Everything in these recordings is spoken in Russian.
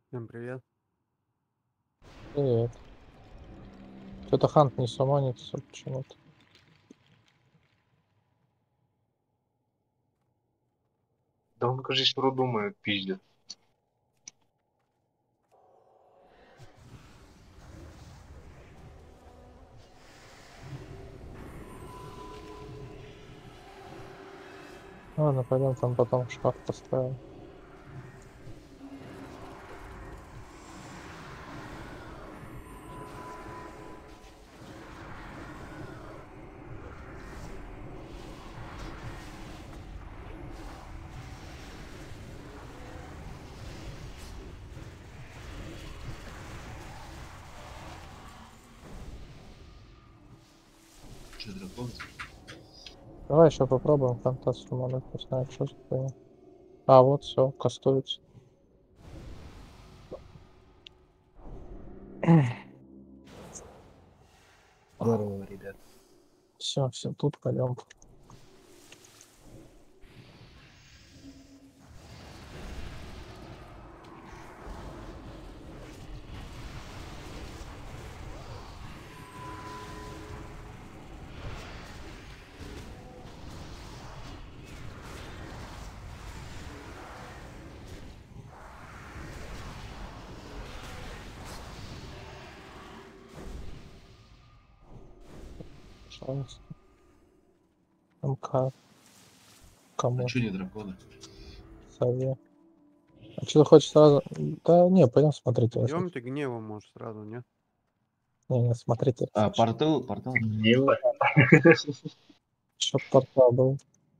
Всем привет. Привет. Что-то Хант не суманится почему-то. Да он, кажется, что думает, пиздит. Ладно, пойдем там потом в шкаф поставим. Че, дракон? Давай еще попробуем Ханта сумануть, не знаю, что за хуйня. А, вот все, кастуется. Здорово, ребят. Все, тут пойдем. Пожалуйста. МК. Кому? А че не драконы? Сове. А что ты хочешь сразу? Да не, пойдем смотреть. Идемте гневом, может, сразу, нет? Не, смотрите. А, портал? Мило. Чтоб портал был.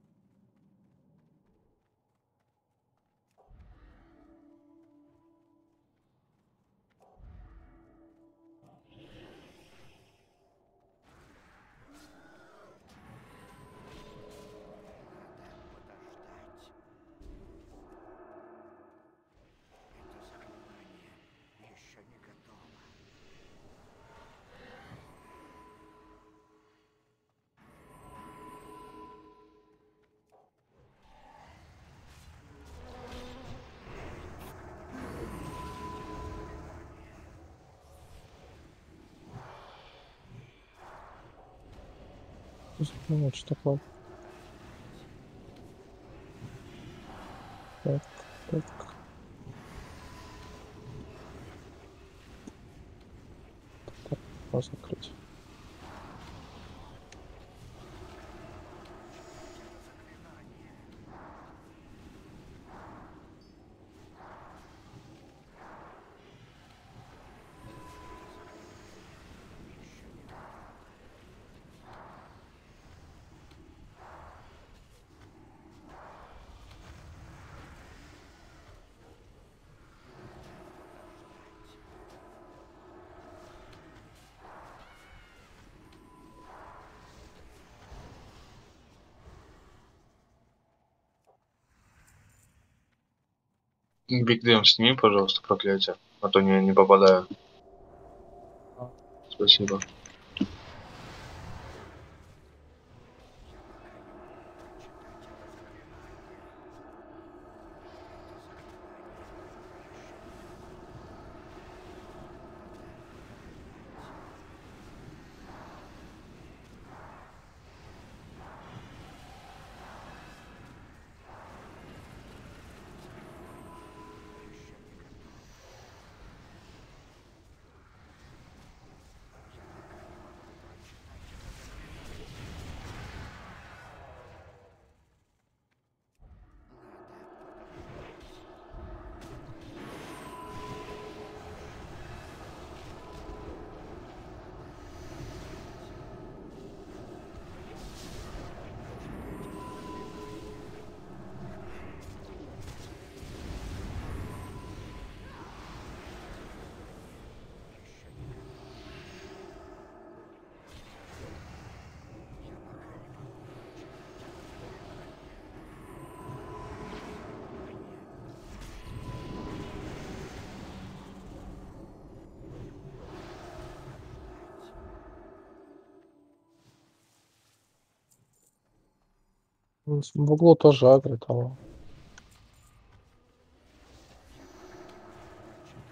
Ну, что такое? Так, так. Так, можно закрыть. Бигдем, сними, пожалуйста, проклятие. А то не попадаю. Спасибо. В углу тоже агрит, а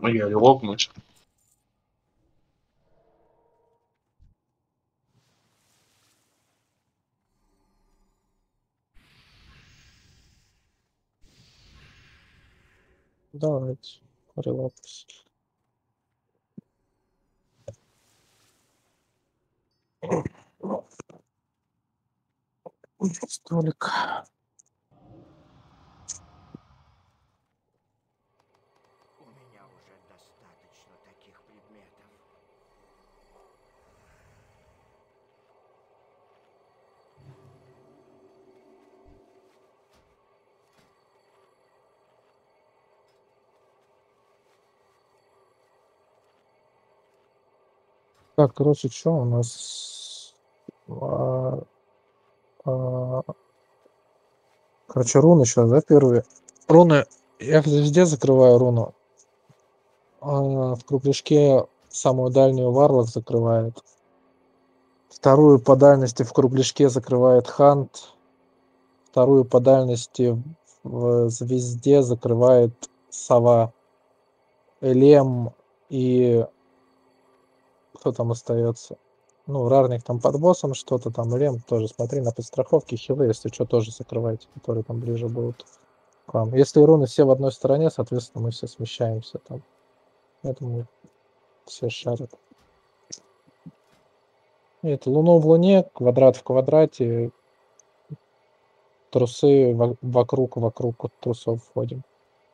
Я лопнуть. Давайте. Релапс. Столик. У меня уже достаточно таких предметов. Так, короче, что у нас? А, а, Короче, руны сейчас, да, первые? Руны. Я везде закрываю руну. В кругляшке самую дальнюю Варлок закрывает. Вторую по дальности в кругляшке закрывает Хант. Вторую по дальности в звезде закрывает Сова. Элем и кто там остается? Ну, Рарник там под боссом что-то там, Элем тоже смотри на подстраховке, хилы, если что, тоже закрывайте, которые там ближе будут к вам. Если руны все в одной стороне, соответственно, мы все смещаемся там. Поэтому все шарят. Это Луну в Луне, квадрат в квадрате, трусы вокруг трусов входим.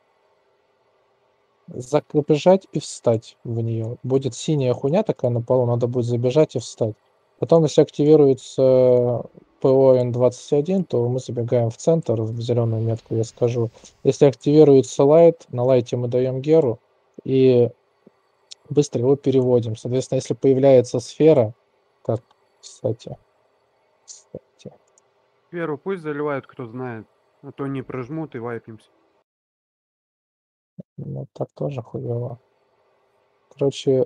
Забежать и встать в нее. Будет синяя хуйня такая на полу, надо будет забежать и встать. Потом, если активируется ПО Н21, то мы забегаем в центр, в зеленую метку, я скажу. Если активируется лайт, на лайте мы даем геру и быстро его переводим. Соответственно, если появляется сфера, так, кстати. Веру пусть заливают, кто знает. А то не прожмут и вайпимся. Ну, так тоже хуево. Короче,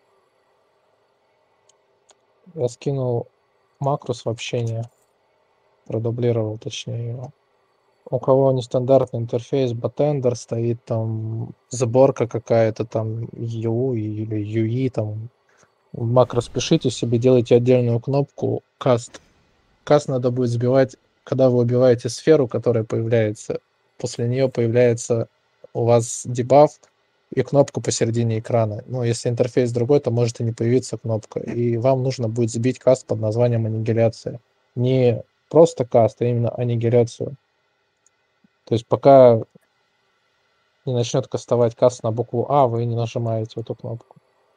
я скинул макрос в общение. Продублировал, точнее, его. У кого нестандартный интерфейс, батендер стоит, там сборка какая-то, там EU или UI, там в макрос пишите себе, делайте отдельную кнопку каст. Каст надо будет сбивать, когда вы убиваете сферу, которая появляется. После нее появляется у вас дебаф и кнопка посередине экрана. Ну, если интерфейс другой, то может и не появиться кнопка. И вам нужно будет сбить каст под названием аннигиляция. Не просто каст, а именно аннигиляцию. То есть пока не начнет кастовать каст на букву А, вы не нажимаете эту кнопку.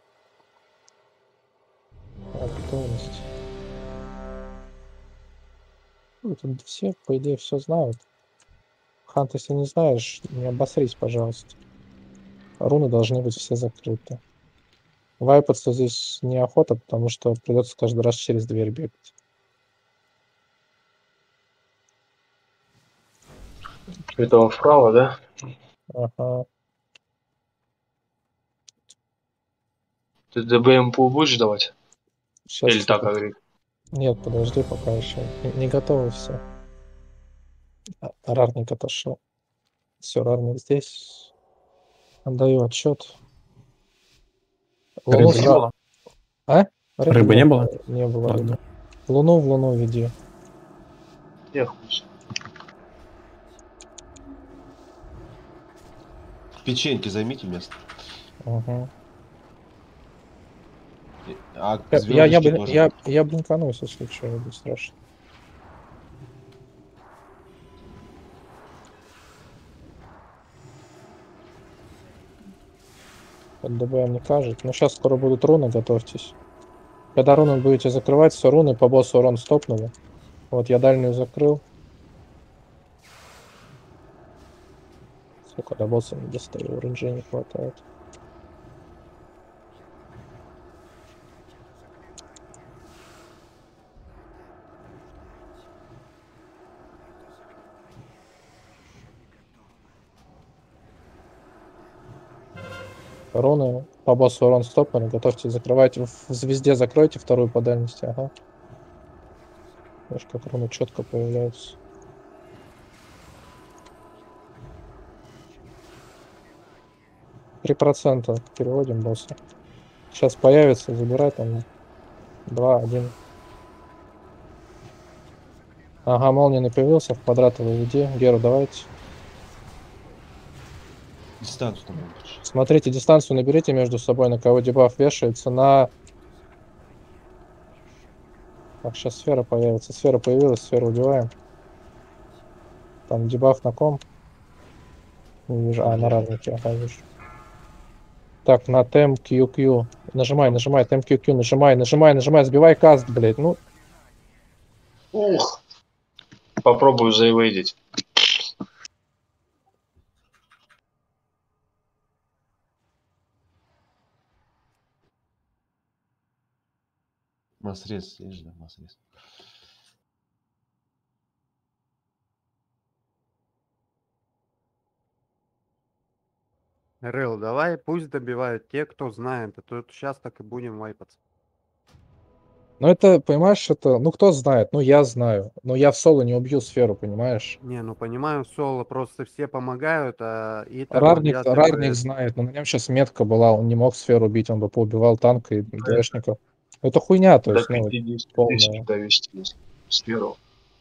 Готовность. Ну, тут все, по идее, все знают. Хант, если не знаешь, не обосрись, пожалуйста. Руны должны быть все закрыты. Вайпаться здесь неохота, потому что придется каждый раз через дверь бегать. Это вправо, да? Ага. Ты ДБМПУ будешь давать? Сейчас Или так, говорит? Нет, подожди, пока еще. Не готовы все. Рарник отошел. Все, Рарник здесь. Отдаю отчет. Рыбы не было? А? Рыбы не было? Не было Ладно. рыбы. Луну в Луну веди. Я хуй. Печеньки займите место. Угу. А Я звездочки тоже. блинканусь, если что, не страшно. Под ДБМ не кажет. Ну, сейчас скоро будут руны, готовьтесь. Когда руны будете закрывать, все руны по боссу урон стопнули. Вот я дальнюю закрыл. Сколько до босса не достаю, рейнджей не хватает. Руны по боссу урон стопнули, готовьте закрывать. В звезде закройте вторую по дальности, ага. Видишь, как руны четко появляются. 3% переводим босса. Сейчас появится, забирай там. 2, 1. Ага, молния появился, в квадратовый веди. Геру давайте. Дистанцию там выключи. Смотрите, дистанцию наберите между собой, на кого дебаф вешается. На... Так, сейчас сфера появится. Сфера появилась, сферу убиваем. Там дебаф на ком? Не вижу. А, на равнике. Ага, вижу. Так, на тем QQ. Нажимай, тем QQ, нажимай. Сбивай каст, блядь. Ну, Ух! Попробую заэвейдить. Масрез, есть же, масрез. Рыл, давай пусть добивают те, кто знает, а то сейчас так и будем вайпаться. ну это, понимаешь, это... Ну, кто знает? Ну, я знаю. Но я в соло не убью сферу, понимаешь? Не, ну понимаю, соло просто все помогают, а Итер Рарник вроде знает, но на нем сейчас метка была, он не мог сферу убить, он бы поубивал танка и ДВшников. Это хуйня, то До есть, ну, 50 тысяч полная. довести сферу.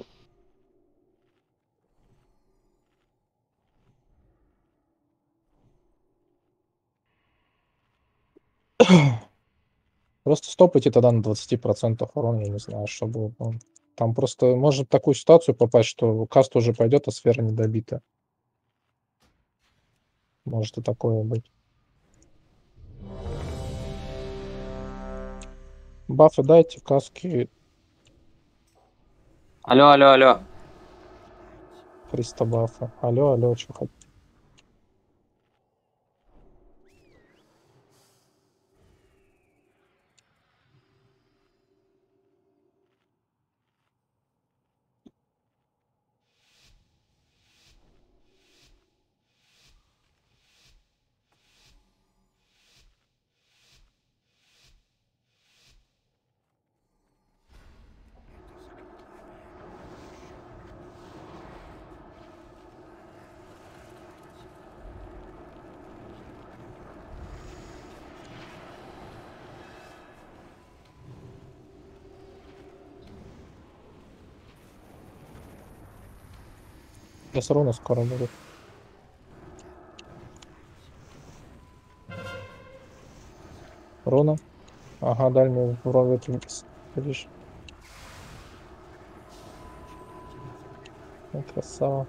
Просто стопайте тогда на 20% урона, я не знаю, что будет. Ну, там просто может такую ситуацию попасть, что каст уже пойдет, а сфера не добита. Может и такое быть. Бафы дайте, каски Алло. 300 бафа. Алло, что хоть. Сейчас руны скоро будут. Руна. Ага, дальнюю вроде видишь. Ну, красава.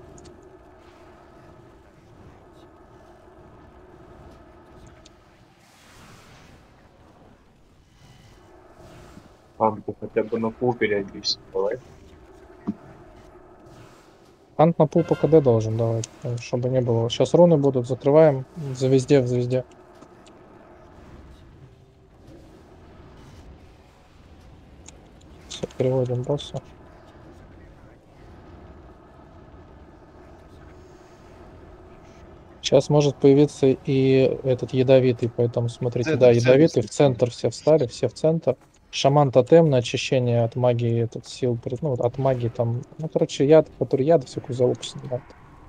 Панку хотя бы на пул периодически. Давай. Ант на пул по КД должен давать, чтобы не было. Сейчас руны будут, закрываем за везде, в звезде. Все, переводим босса. Сейчас может появиться и этот ядовитый, поэтому смотрите, Центр, да, центр, ядовитый, в центр. центр все встали, все в центр. Шаман тотем на очищение от магии, этот сил, ну, вот от магии там, ну, короче, яд, который яд, всякую залупу снимает.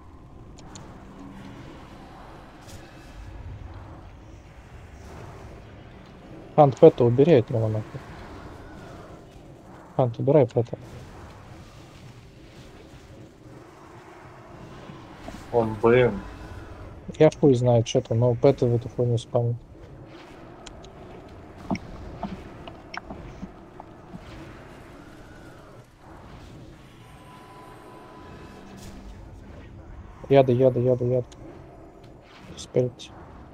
Хант Пэта убери от него нахуй. Хант, убирай Пэта. Он БМ. Я хуй знает, что-то, но Пэта в эту хуйню спамит. Яды. Успейте.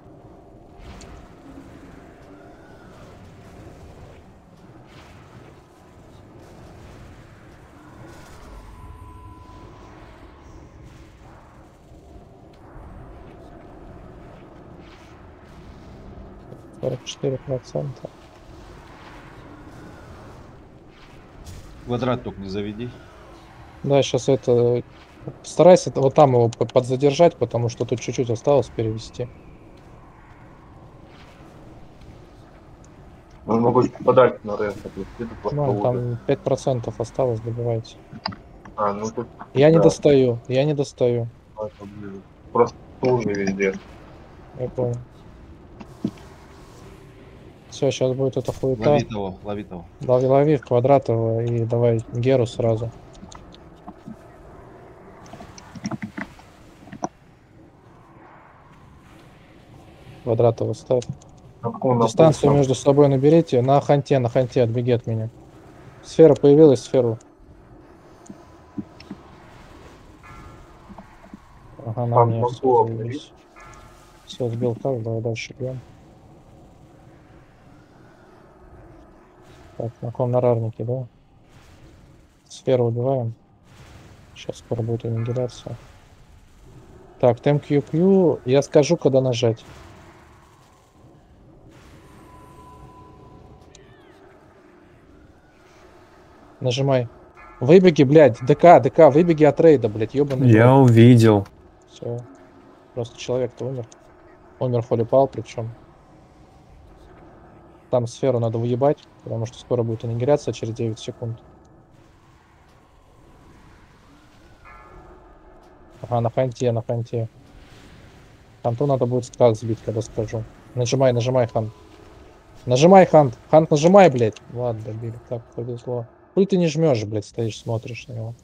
Сорок 4%. Квадрат только не заведи. Да, сейчас это... Старайся вот там его подзадержать, потому что тут чуть-чуть осталось перевести. Он могут попадать на рейд. Ну, там 5% осталось, добивайте. А, ну тут... Я не да, достаю. это, блин, просто тужи везде. Я понял. Все, сейчас будет эта хуета. Лови того, лови того. Лови в квадратово и давай Геру сразу. Квадратово ставь. Дистанцию между собой наберите. На ханте отбеги от меня. Сфера появилась, сферу. Ага, на мне все заебись. Все, сбил как, давай дальше бьем. Так, на коннорарнике, да? Сферу убиваем. Сейчас скоро будет аннигиляция. Так, TMQQ, я скажу, когда нажать. Нажимай. Выбеги, блядь, ДК, выбеги от рейда, блядь, ёбаный. Я увидел. Все. Просто человек-то умер. Умер холипал, причем. Там сферу надо выебать, потому что скоро будет аннигиляция через 9 секунд. Ага, на ханте. Ханту надо будет сказ сбить, когда скажу. Нажимай, Хан. Нажимай, Хант. Хант, нажимай, блядь. Ладно, добили. Так, повезло. Хуй ты не жмешь, блядь, стоишь, смотришь на него.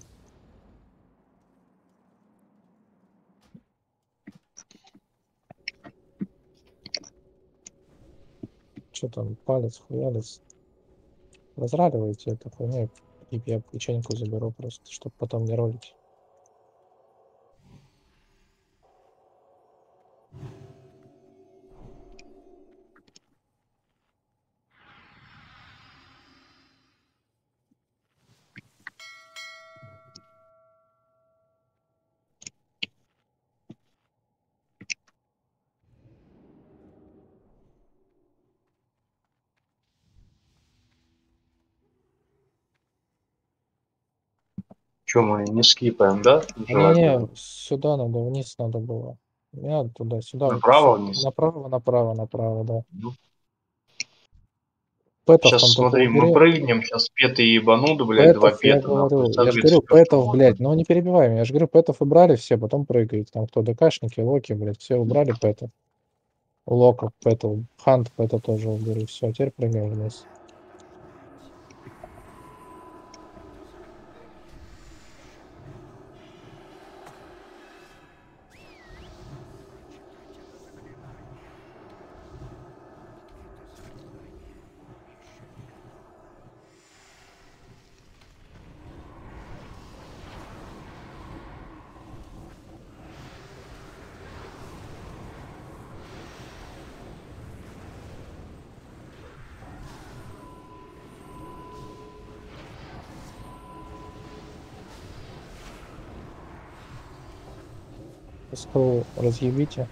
Что там, палец, хуялец. Разраливайте эту хуйню, и я печеньку заберу просто, чтобы потом не ролить. Че, мы не скипаем, да? Желательно. Не, сюда надо, вниз надо было. Не надо туда, сюда. Направо вниз? Направо, да. Ну. Пэтов Сейчас там только смотри, мы убери. прыгнем, сейчас петы ебанут, блядь, два Пэтов, я пета, нахуй. же говорю, пэтов, блядь, ну не перебивай меня. Я же говорю, пэтов убрали все, потом прыгают. Там кто ДКшники, локи, блядь, все убрали пэтов. Локов, пэтов, хант, пэта тоже убери. Все, теперь прыгаем вниз. Скру разъебите.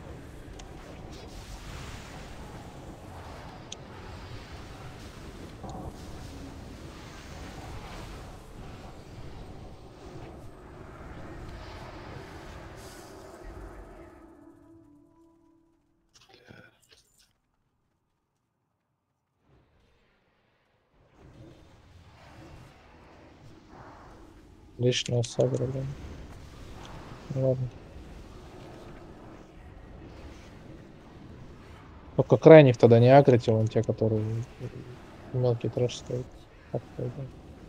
Лишнее сагро, блин. Ну ладно. Только крайних тогда не агрите, вон те, которые мелкий трэш стоит. Так, пойдем.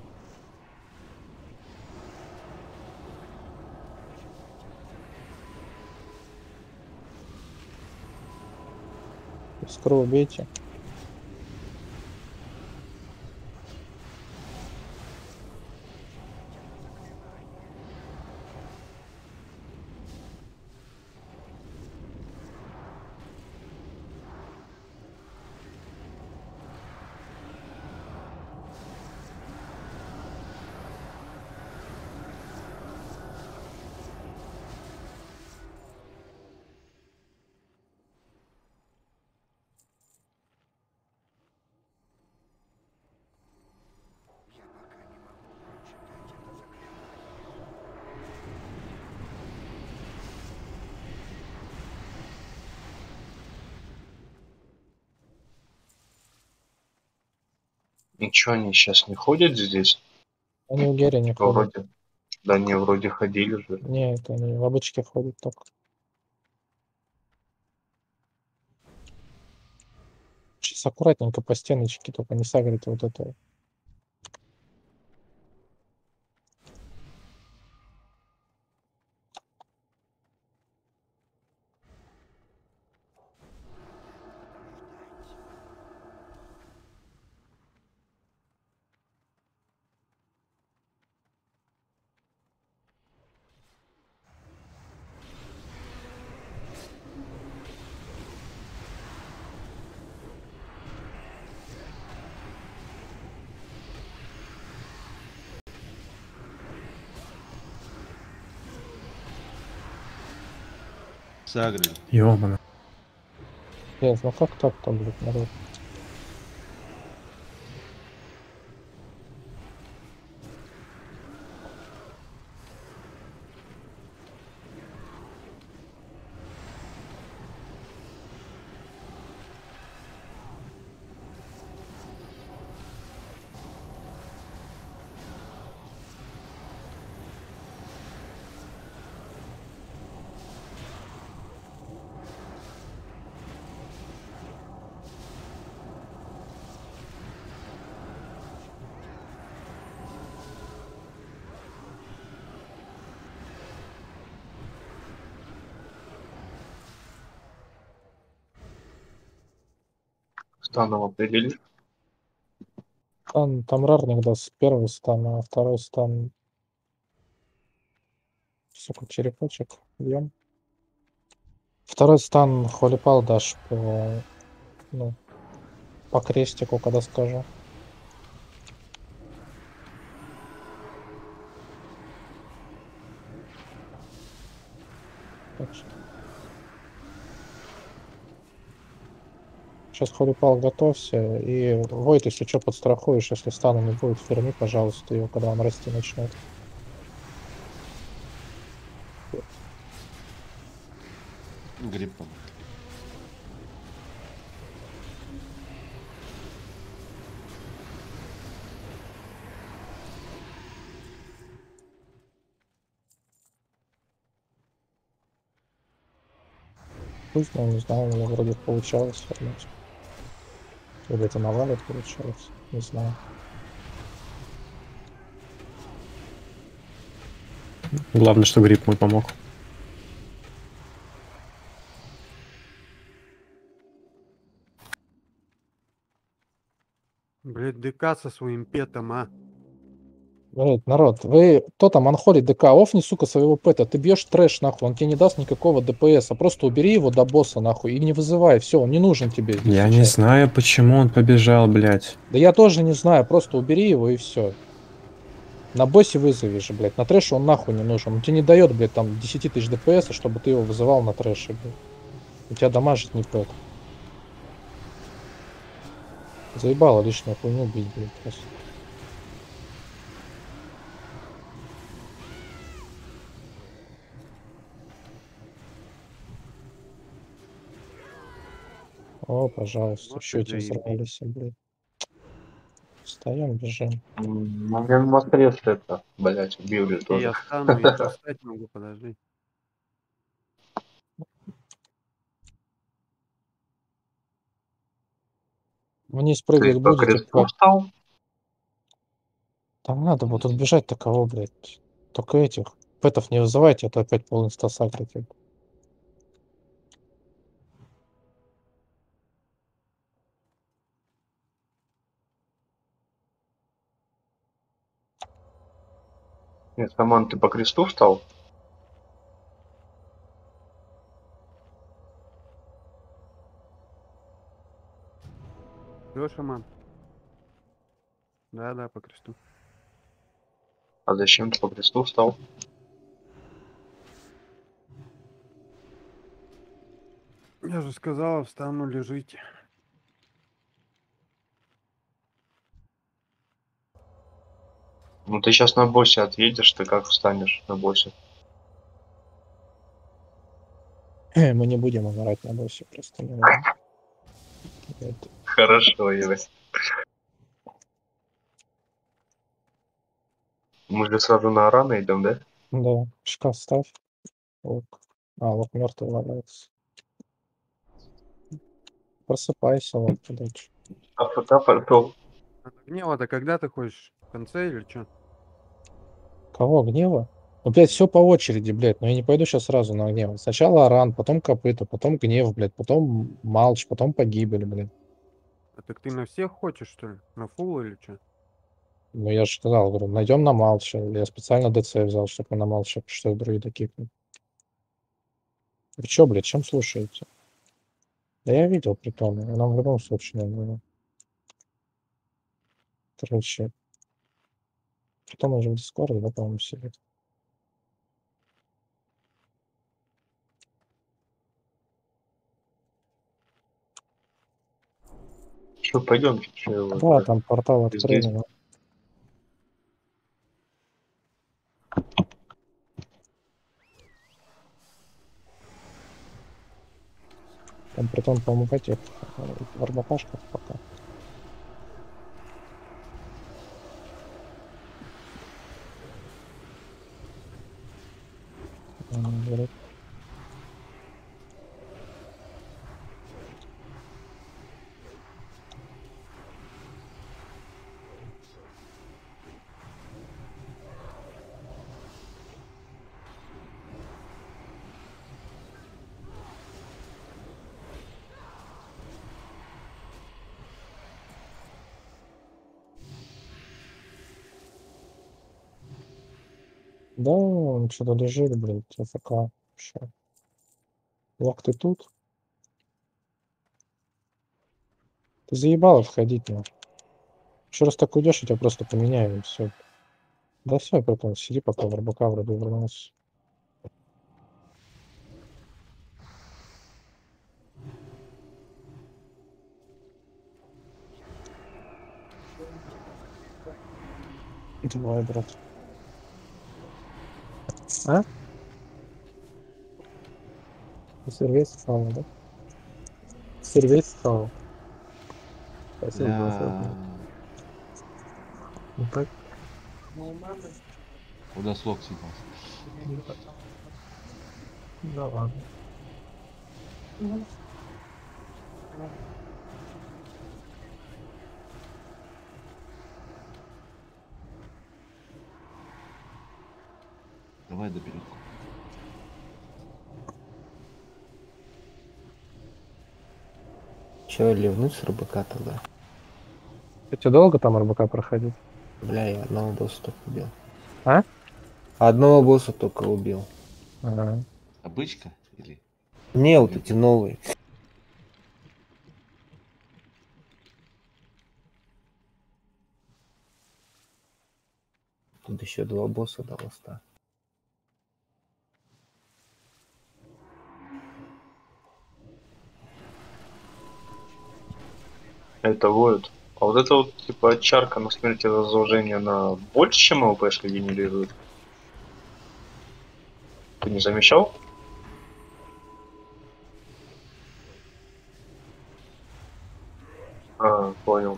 Скру убейте. Я пока не могу прочитать это заклинание. Ничего, они сейчас не ходят здесь? Они у Герри не Типа ходят. вроде... Да не, вроде ходили же. Не, это они в обычке ходят только. Сейчас аккуратненько по стеночке, только не сагрите вот это. Сагрили. Ёбана. Нет, ну как так-то, блядь, народ? Станом определить. Там рарник даст первый стан, а второй стан... Сука, черепочек. Бьем. Второй стан холипал дашь по... Ну, по крестику, когда скажу. Так что... Сейчас холипал готовься. И Войт, если что, подстрахуешь, если стана не будет, верни, пожалуйста, его, когда он расти начнет. Гриб помог. Пусть, ну, не знаю, у меня вроде получалось вернуть. Или это навалит получалось, не знаю. Главное, что гриб мой помог. Блядь, ДК со своим петом, а. Блять, народ, вы кто там анхолит ДК, офни, сука, своего пэта, ты бьешь трэш, нахуй, он тебе не даст никакого ДПС, а просто убери его до босса, нахуй, и не вызывай, все, он не нужен тебе здесь Я не сейчас. знаю, почему он побежал, блядь. Да я тоже не знаю, просто убери его и все. На боссе вызови же, блядь, на трэше он нахуй не нужен, он тебе не дает, блядь, там 10 тысяч ДПС, чтобы ты его вызывал на трэше, блядь. У тебя дамажит не пэт. Заебало лишнюю хуйню бить, блядь, просто. О, пожалуйста, Вот еще ты эти заебись. взорвались, блядь. Встаем, бежим. Ну, мне на мостре это, блять, убили И тоже. я стану, еще встать могу, подожди. Вниз Ты прыгать по будете, кресту встал? там надо вот тут бежать такого, блядь. Только этих пэтов не вызывайте, а то опять пол инста сагрите. Нет, Роман, ты по кресту встал? Все, шаман? Да, по кресту. А зачем ты по кресту встал? Я же сказал, встану, лежите. Ну ты сейчас на боссе отъедешь, ты как встанешь на боссе? Мы не будем умирать на боссе, просто не надо. Это- Хорошо, Ивась. Мы же сразу на Арана идем, да? Да, шкаф ставь. Лук. А, лук мертвый валяется. Просыпайся, вот, блядь. А фото пошел. А на гнева-то когда ты хочешь? В конце или что? Кого, гнева? Ну, блядь, все по очереди, блядь. Но я не пойду сейчас сразу на гнев. Сначала Аран, потом Копыта, потом гнев, блядь, потом Малч, потом погибель, блядь. А так ты на всех хочешь, что ли? На фул или что? Ну, я же сказал, говорю, найдем на Малча. Я специально ДЦ взял, чтобы мы на Малча, что другие такие. Вы чё, блядь, чем слушаете? Да я видел притом, нам в любом случае надо. Короче, притом уже в Дискорде, да, по-моему, сидит. Что, пойдем, что Да, там портал открыли, здесь. да. Там притом, по-моему, в этих в арбапашках пока. Говорит, да, он что-то лежит, блядь, АФК. Вообще. Лок, ты тут? Ты заебала входить, ну. Еще раз так уйдешь, я тебя просто поменяю, и все. Да все, потом сиди пока в РБК вроде вернулся. Давай, брат. А? Сервис стал, да? Сервис стал. Спасибо за Бля. Ну так, Куда слог съебался? да ладно. Давай доберем. Че, ливнуть с РБК тогда? Тебе долго там РБК проходить? Бля, я одного босса только убил. А? Одного босса только убил. Ага. Обычка или? Не, вот эти новые. Тут еще два босса до ласта. Это воют. А вот это вот, типа, чарка на смерти разложения, она больше, чем АВПшка генерирует? Ты не замечал? А, понял.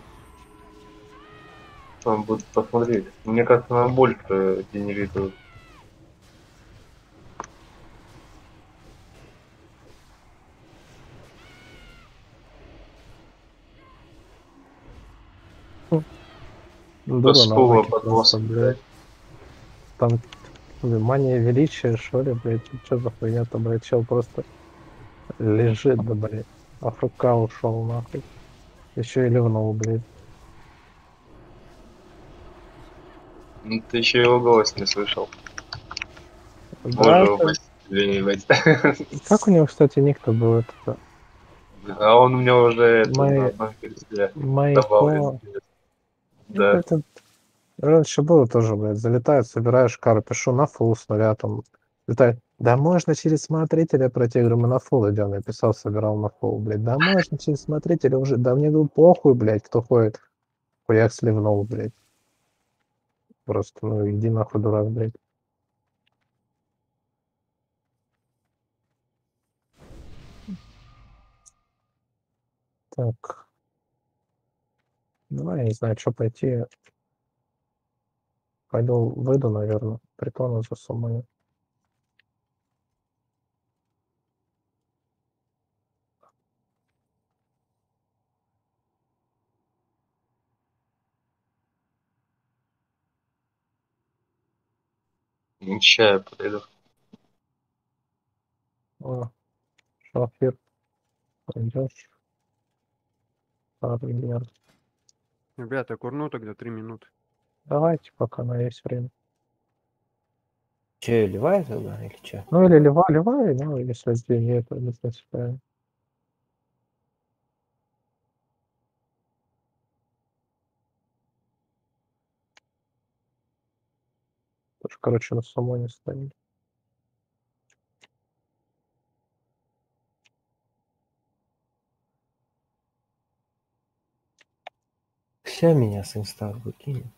Надо будет посмотреть. Мне кажется, она больше генерирует. Дура на Скула лаке под просто, боссом, блядь. Там мания величия, что ли, блядь? Что за хуйня-то, блядь? Чел просто лежит, да, блядь. АФК ушел, нахуй. Еще и ливнул, блядь. Ну, ты еще его голос не слышал. Да, Боже упаси, ебать. как у него, кстати, ник-то был этот? А он у меня уже это на Май... одном персте добавлен. Майко... Ну, Да. это раньше было тоже, блядь. Залетает, собираешь кару, пишу на фул с нуля, там летает. Да можно через смотрителя пройти. Я говорю, мы на фул идем. Я писал, собирал на фул, блядь. Да можно через смотрителя уже. Да мне говорю, похуй, блядь, кто ходит. Хуяк сливнул, блядь. Просто, ну иди нахуй, дурак, блядь. Так. Давай, я не знаю, что пойти. Пойду, выйду, наверное. Притон уже суммою. Чая подойду. О, шалфир. Пойдешь. Например. Ребята, курну тогда 3 минуты. Давайте, пока на есть время. Че, ливай тогда или че? Ну или ливай, ну если здесь нет, то не принципиально. Тоже, короче, на самоне стоит. Вся меня с инста выкинет.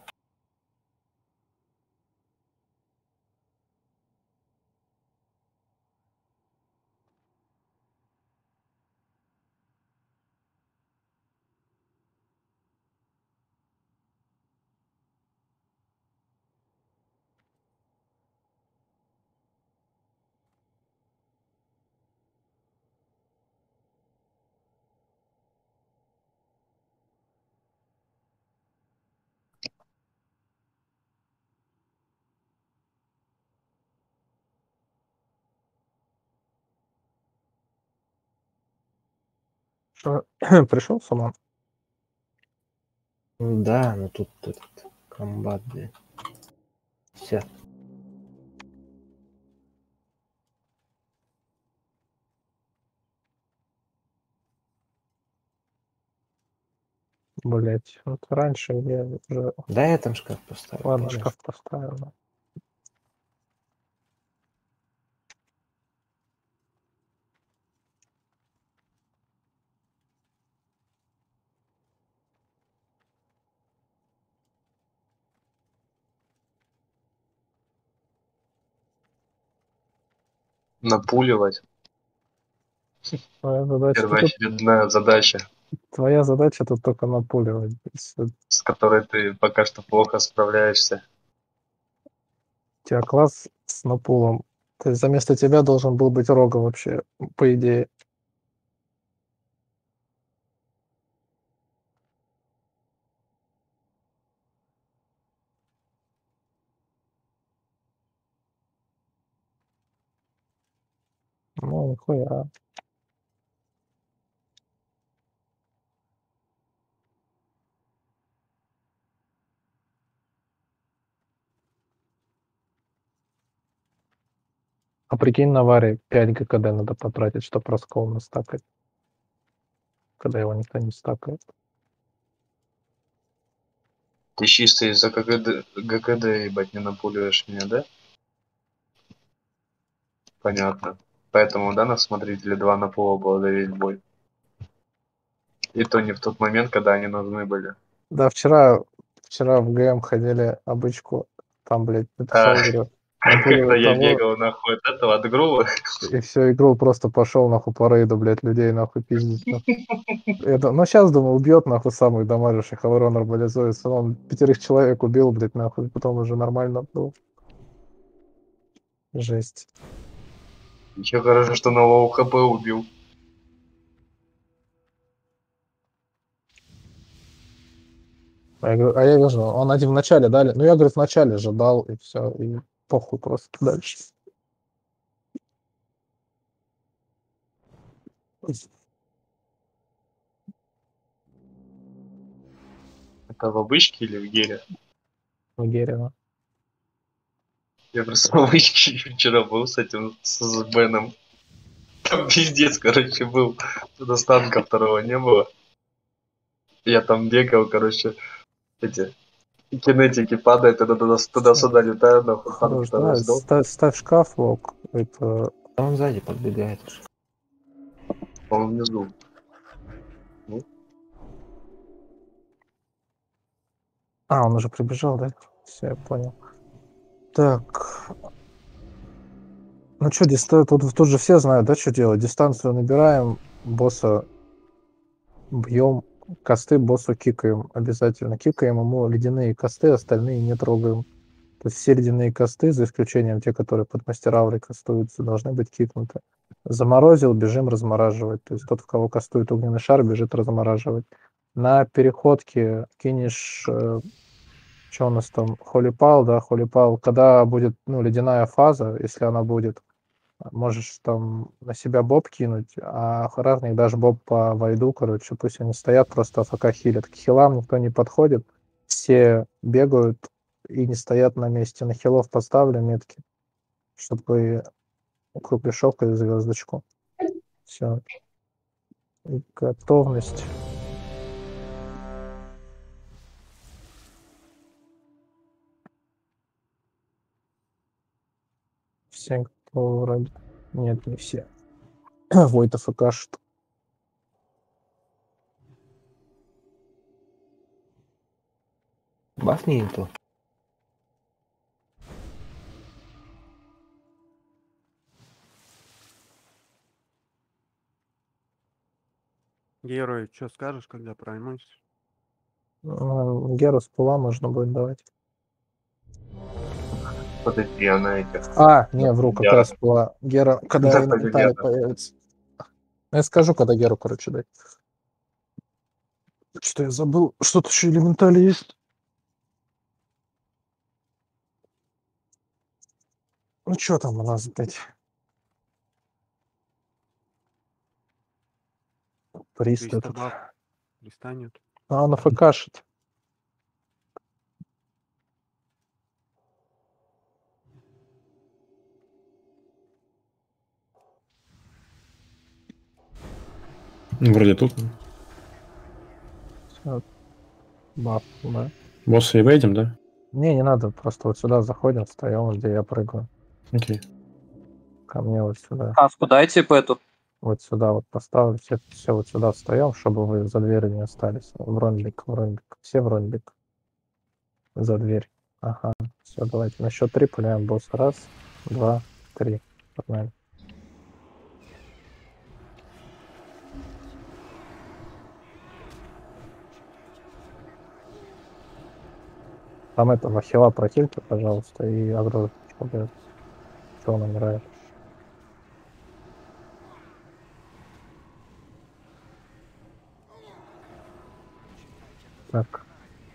Что, пришел самон? Ну да, но тут этот комбат, блин. Вся. Блять, вот раньше я уже... Да, я там шкаф поставил. Ладно, конечно. шкаф поставил. Да. Напуливать. Твоя задача, Первоочередная задача, твоя задача тут только напуливать. Если с которой ты пока что плохо справляешься. у тебя класс с напулом. То есть вместо тебя должен был быть Рога вообще, по идее. Ну, нихуя. А прикинь, на варе 5 ГКД надо потратить, чтобы раскол настакать. Когда его никто не стакает. Ты чисто из-за ГКД, ебать, не напуливаешь меня, да? Понятно. Поэтому, да, на смотрителе 2 на пола было за весь бой. И то не в тот момент, когда они нужны были. Да, вчера в ГМ ходили обычку. Там, блядь, написал, говорю, Когда напуливать я того. бегал нахуй от этого, от Грула, И все, игру просто пошел нахуй по рейду, блядь, людей нахуй пиздить. Нахуй. Ну, сейчас, думаю, убьет нахуй самых дамажащих, а ворон нормализуется. Но он 5 человек убил, блядь, нахуй, потом уже нормально было. Жесть. еще хорошо, что нового ХП убил. А я вижу, он один в начале дали. Ну, я, говорю, в начале же дал, и все, и похуй просто дальше. Это в обычке или в гере? Нигерия. Я просто в обычке вчера был с этим, с Беном. Там пиздец, короче, был. Туда станка второго не было. Я там бегал, короче, эти кинетики падают, туда-сюда летаю, нахуй, танк Хорош, второй да, сдох. ставь шкаф, лок. Это... А он сзади подбегает уже. Он внизу. А, он уже прибежал, да? Все, я понял. Так. Ну что, тут же все знают, да, что делать? Дистанцию набираем, босса бьем, косты боссу кикаем. Обязательно кикаем ему ледяные косты, остальные не трогаем. То есть все ледяные косты, за исключением те, которые под мастераврой кастуются, должны быть кикнуты. Заморозил, бежим размораживать. То есть тот, в кого кастует огненный шар, бежит размораживать. На переходке кинешь Что у нас там? Холипал, да, холипал. Когда будет, ну, ледяная фаза, если она будет, можешь там на себя боб кинуть, а охранник даже боб по войду, короче, пусть они стоят, просто АФК хилят. К хилам никто не подходит, все бегают и не стоят на месте. На хилов поставлю метки, чтобы кругляшовку и звездочку. Все. Готовность. Все, кто вроде... Нет, не все. Войт АФКшит. Бафни инту. Герой, что скажешь, когда проймусь? Геру с пула можно будет давать. Подожди, она этих... Не, вру, какая с пула. Гера, когда элементали появится. Ну, я скажу, когда Геру, короче, дать. Что я забыл? Что-то еще элементали есть. Ну, что там у нас опять? Прист 300 этот. баб пристанет. Он АФКшит. Вроде тут. Всё. Баф, да. Босса и выйдем, да? Не надо, просто вот сюда заходим, встаем, где я прыгаю. Окей. Ко мне вот сюда. Каску дайте пэту. Вот сюда вот поставлю. Все вот сюда встаем, чтобы вы за дверью не остались. В ромбик, в ромбик. Все в ромбик. За дверь. Ага. Все, давайте на счет 3 пуляем босса. Раз, два, три. Погнали. Там этого хила прохильте, пожалуйста, и агро, чтобы что он умирает. Так.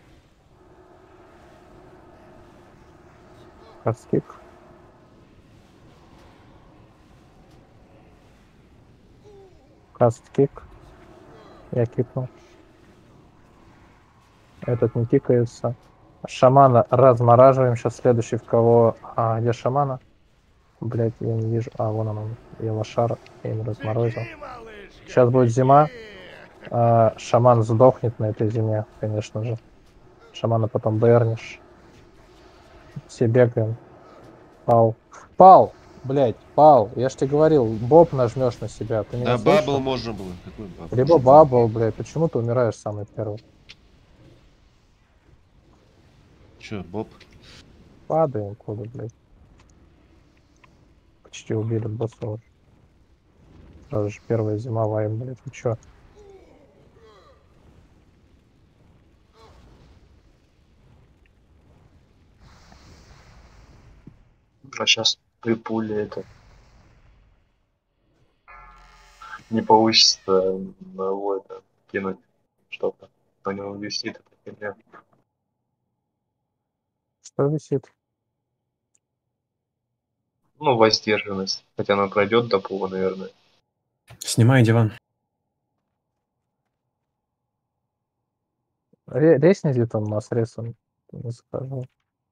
Кастик. Каст-кик. Я кикнул. Этот не кикается. Шамана размораживаем. Сейчас следующий в кого... где шамана? Блять, я не вижу. Вон он. Я лошара. Я не разморозил. Сейчас будет зима. Шаман сдохнет на этой зиме, конечно же. Шамана потом бернишь. Все бегаем. Пал. Пал! Блять, пал. Я ж тебе говорил, боб нажмешь на себя. Ты меня Да, слышал? бабл можно было. Какой бабл? Либо бабл, блядь. Почему ты умираешь самый первый? Че, Боб? Падаем куда, блядь. Почти убили босса уже. Сразу же первая зима вайм, блядь. Вы чё? А сейчас при пуле это... Не получится на его это кинуть что-то. На него висит эта фигня. Что висит? Ну, воздержанность. Хотя она пройдет до пола, наверное. Снимай диван. Резнили там нас ресом. Не скажу.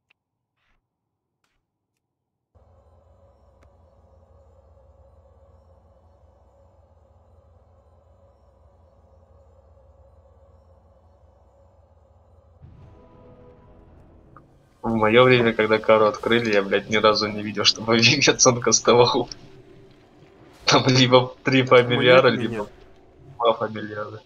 В мое время, когда кару открыли, я, блядь, ни разу не видел, чтобы Вегетсон кастовал. Там либо 3 фамильяра, Монет либо нет. 2 фамильяра.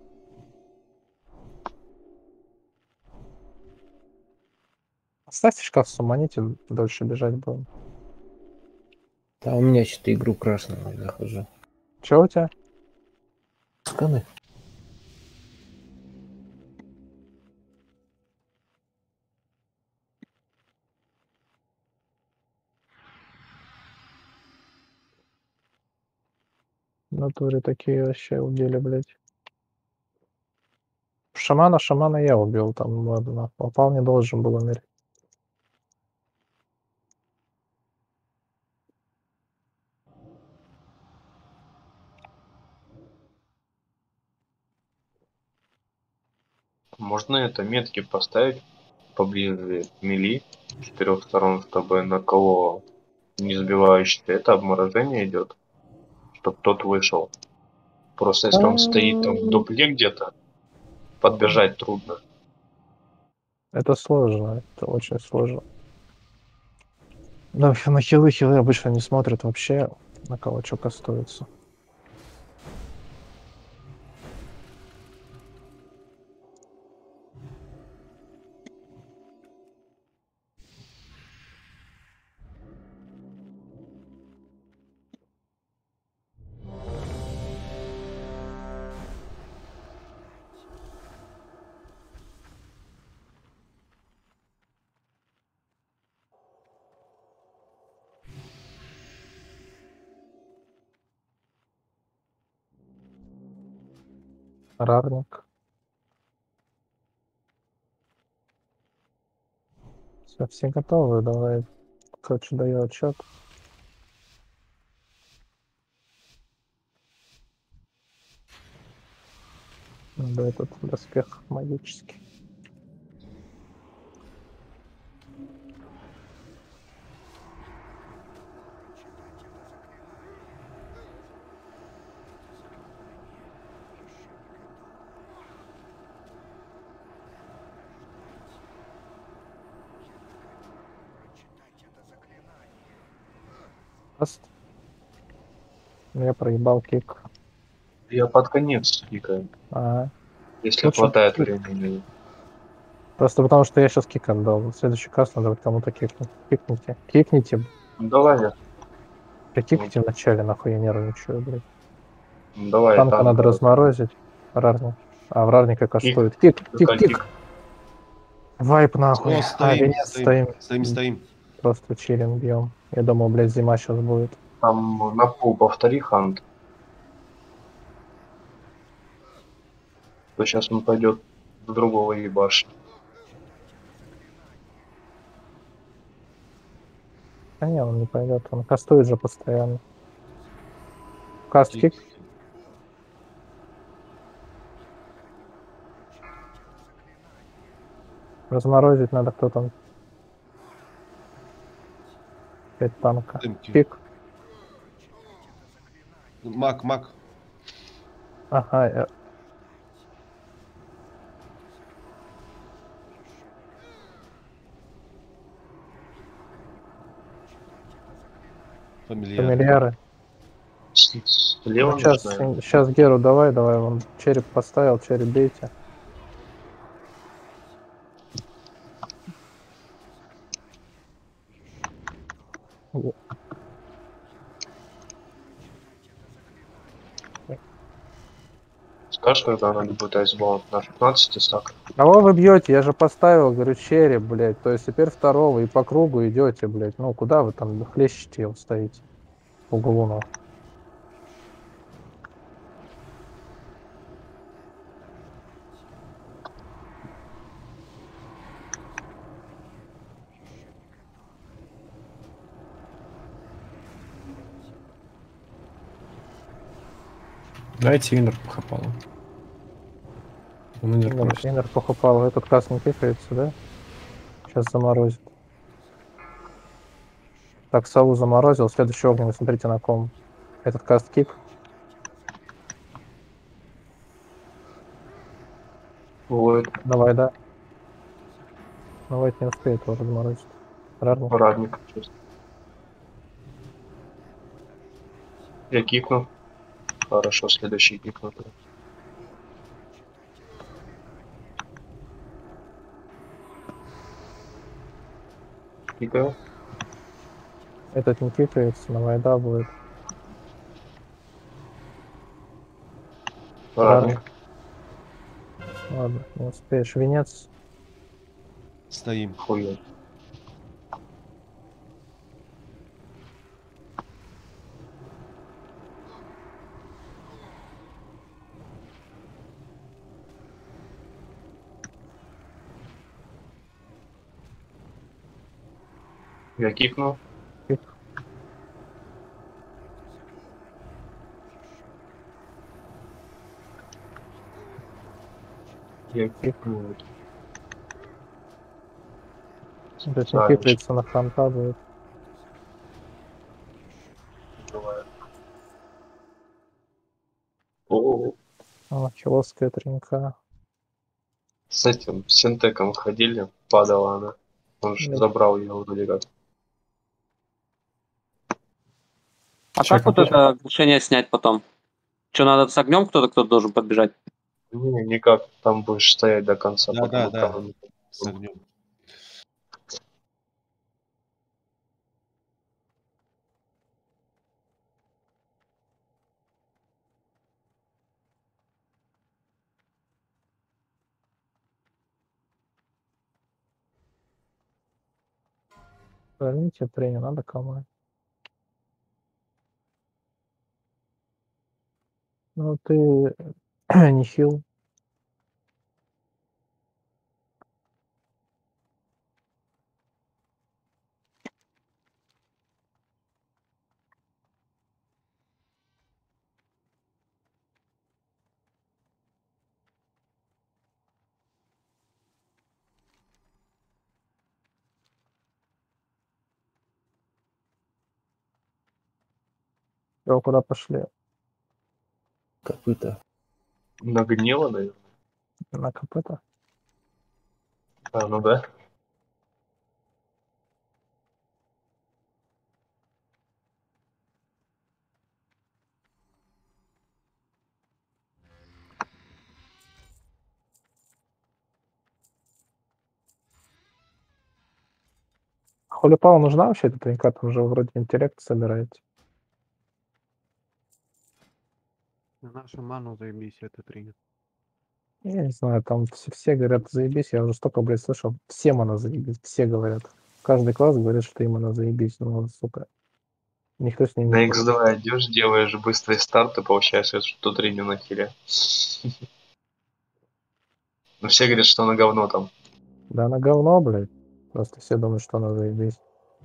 Оставьте шкаф, суманите, дольше бежать будем. Да, у меня что-то игру крашнуло, я захожу. Чё у тебя? Сканы. В натуре такие вообще удели, блядь. шамана я убил, там, ладно, попал не должен был умереть. Можно это метки поставить поближе мили с 4 сторон, чтобы на кого не сбивающий это обморожение идет, чтобы тот вышел. Просто если он стоит там в дупле где-то, подбежать трудно. Это сложно, это очень сложно. На хилы обычно не смотрят вообще, на кого что кастуется. Рарник. Все готовы, давай. Короче, даю отчет. Да, этот доспех магический. Каст. Я проебал кик. Я под конец кикаю, Ага. если Лучше хватает кик. времени. Просто потому что я сейчас кик отдал. Следующий каст надо будет кому-то кикнуть. Кикните. Кикните. Давай я. Кикните вначале, нахуй я нервничаю, блядь. Давай Танка надо танка. разморозить. Рарник. А в рарника кастует. Кик, кик, кик. Вайп нахуй. О, стоим, Венец стоим. стоим. Просто чилим, бьем. Я думал, блядь, зима сейчас будет. Там на пол повтори хант. То сейчас он пойдет в другого ебашь. А не, он не пойдет, он кастует же постоянно. Каст кик. Разморозить надо, кто там. 5 танка. Дымки. Кик. Маг. Ага, Фамильяр. фамильяры. Слева Сейчас, начинаем. сейчас Геру давай, вон череп поставил, череп бейте. Скажешь, когда надо будет айсбаунт на 15 стаках? Кого вы бьете? Я же поставил, говорю, череп, блядь. То есть теперь второго и по кругу идете, блядь. Ну, куда вы там хлещете его стоите? В углу, ну. Дайте иннер по хапалу. Он иннер просит. Иннер похупал. Этот каст не кикается, да? Сейчас заморозит. Так, Саву заморозил. Следующий огненный, смотрите на ком. Этот каст кик. Вот, Давай, да. Давай, не успеет его разморозить. Рарно. радник. Я кикну. Хорошо, следующий кикну. Кикаю. Этот не кикается, на вайда будет. Радник. Ладно, не успеешь. Венец. Стоим. Хуя. Я кикнул. Я кикнул. То есть не Да, кипается на ханта будет. бывает. О, А, хиловская тренька. с этим синтеком ходили, падала она. Он же Да. забрал ее вроде как. А Чё, как вот компьютер? это решение снять потом? Что, надо с огнем кто-то должен подбежать? Не, никак, там будешь стоять до конца, Да, пока да, мы да. там- С огнем. Проверните, тренер, надо кому. Ну ты не хил. Его куда пошли? Копыта. Нагнило, наверное. На копыта? А, ну да. Холипау нужна вообще эта тренька? Там же вроде интеллект собираете. На нашу ману заебись, это тренер. Я не знаю, там все говорят заебись. Я уже столько, блядь, слышал. Всем она заебись. Все говорят. Каждый класс говорит, что им она заебись. Ну, сука. Никто с ней не На спорит. X2 идешь, делаешь быстрый старт и получается, что треню на хиле. Но все говорят, что она говно там. Да она говно, блядь. Просто все думают, что она заебись.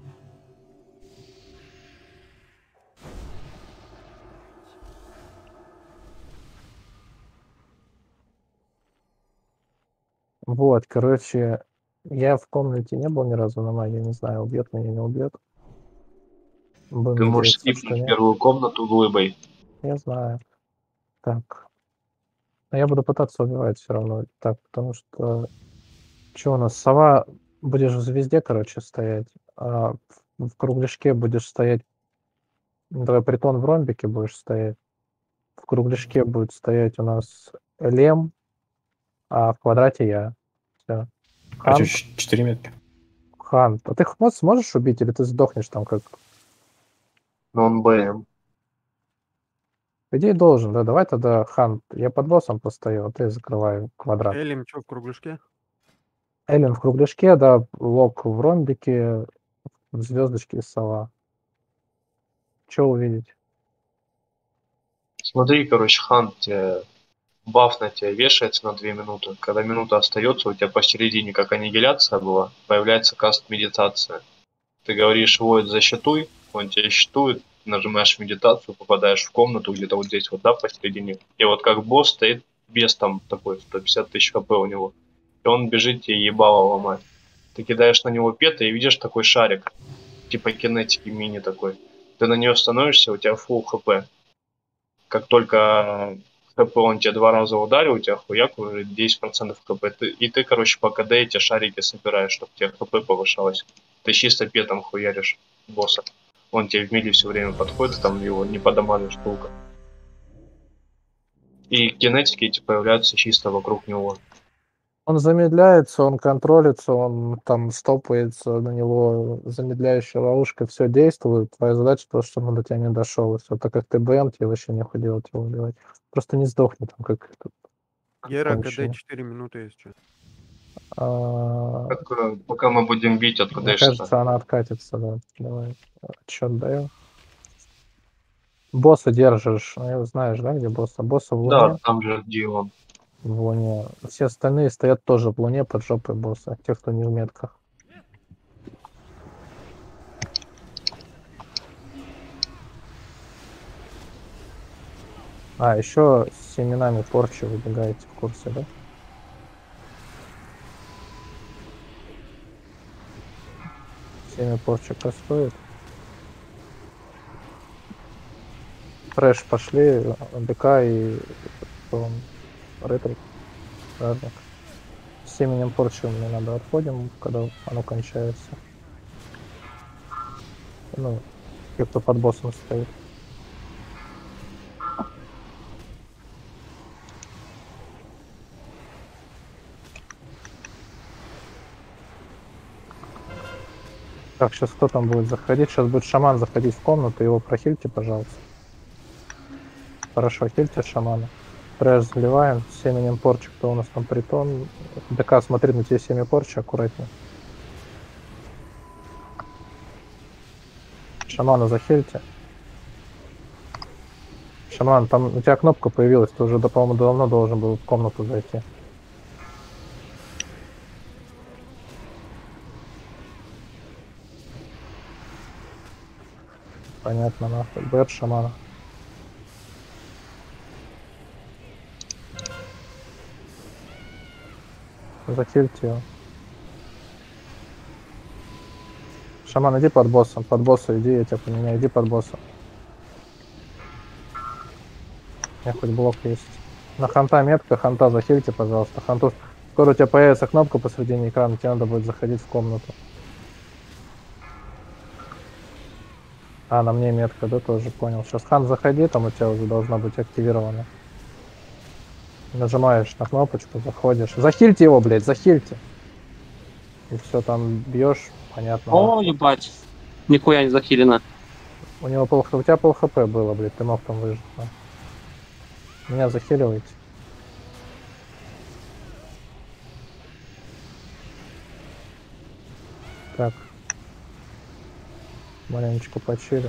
Вот, короче, я в комнате не был ни разу на магии, не знаю, убьет меня, не убьет. Будем Ты можешь надеяться, что скипнуть нет. первую комнату глыбой. Я знаю. Так. Но я буду пытаться убивать все равно. Так, потому что... Что у нас? Сова будешь в звезде, короче, стоять. А в кругляшке будешь стоять... Давай притон в ромбике будешь стоять. В кругляшке будет стоять у нас Лем, а в квадрате я. Все. А чё, Хант. 4 метки? Хант. А ты хмот сможешь убить, или ты сдохнешь там как... Но он БМ. По идее должен, да. Давай тогда Хант. Я под боссом постою, а ты закрываю квадрат. Элим, чё, в кругляшке? Эллен в кругляшке, да. Лок в ромбике, в звездочке и сова. Что увидеть? Смотри, короче, Хант тебе баф на тебя вешается на 2 минуты. Когда минута остается, у тебя посередине, как аннигиляция была, появляется каст медитация. Ты говоришь, вот засчитуй, он тебя считует, нажимаешь медитацию, попадаешь в комнату где-то вот здесь вот, да, посередине. И вот как босс стоит без там такой 150 тысяч хп у него. И он бежит тебе ебало ломать. Ты кидаешь на него петы и видишь такой шарик. Типа кинетики мини такой. Ты на нее становишься, у тебя full хп. Как только хп он тебе 2 раза ударил, у тебя хуяк уже 10% хп. И ты, короче, по КД эти шарики собираешь, чтобы тебе хп повышалось. Ты чисто петом хуяришь босса. Он тебе в мили все время подходит, там его не подамажишь толком. И кинетики эти появляются чисто вокруг него. Он замедляется, он контролится, он там стопается, на него замедляющая ловушка, все действует. Твоя задача просто, чтобы он до тебя не дошел. Все, так как ты БМ, тебе вообще нехуй делать его убивать. Просто не сдохни там, как этот, Гера, КД конченый. 4 минуты, если что. Так, пока мы будем бить, откуда Мне что-то. кажется, она откатится, да. Давай, отчет даю. Босса держишь, ну, знаешь, да, где босса? Босса в луне. Да, там же где он. В луне. Все остальные стоят тоже в луне под жопой босса, те, кто не в метках. А, еще с семенами порчи выбегаете в курсе, да? Семя порчи кастует. Трэш пошли, ДК и потом ретрик. Радник. С семенем порчи мне надо отходим, когда оно кончается. Ну, те, кто под боссом стоит. Так, сейчас кто там будет заходить? Сейчас будет шаман заходить в комнату, его прохильте, пожалуйста. Хорошо, хильте шамана. Трэш заливаем, с семенем порчи, кто у нас там притон. ДК, смотри на те семя порчи, аккуратнее. Шамана захильте. Шаман, там у тебя кнопка появилась, ты уже, по-моему, давно должен был в комнату зайти. Понятно, нахуй. Бэт шамана. Захильте его. Шаман, иди под боссом. Под босса иди, я тебя поменяю. Иди под боссом. У меня хоть блок есть. На ханта метка, ханта захильте, пожалуйста. Ханту. Скоро у тебя появится кнопка посредине экрана, тебе надо будет заходить в комнату. А, на мне метка, да, тоже понял. Сейчас хан заходи, там у тебя уже должна быть активирована. Нажимаешь на кнопочку, заходишь. Захильте его, блядь, захильте. И все, там бьешь, понятно. О, ебать. Нихуя не захилено. У него у тебя пол хп было, блядь, ты мог там выжить. Да? Меня захиливаете. Так. Маленечко почили.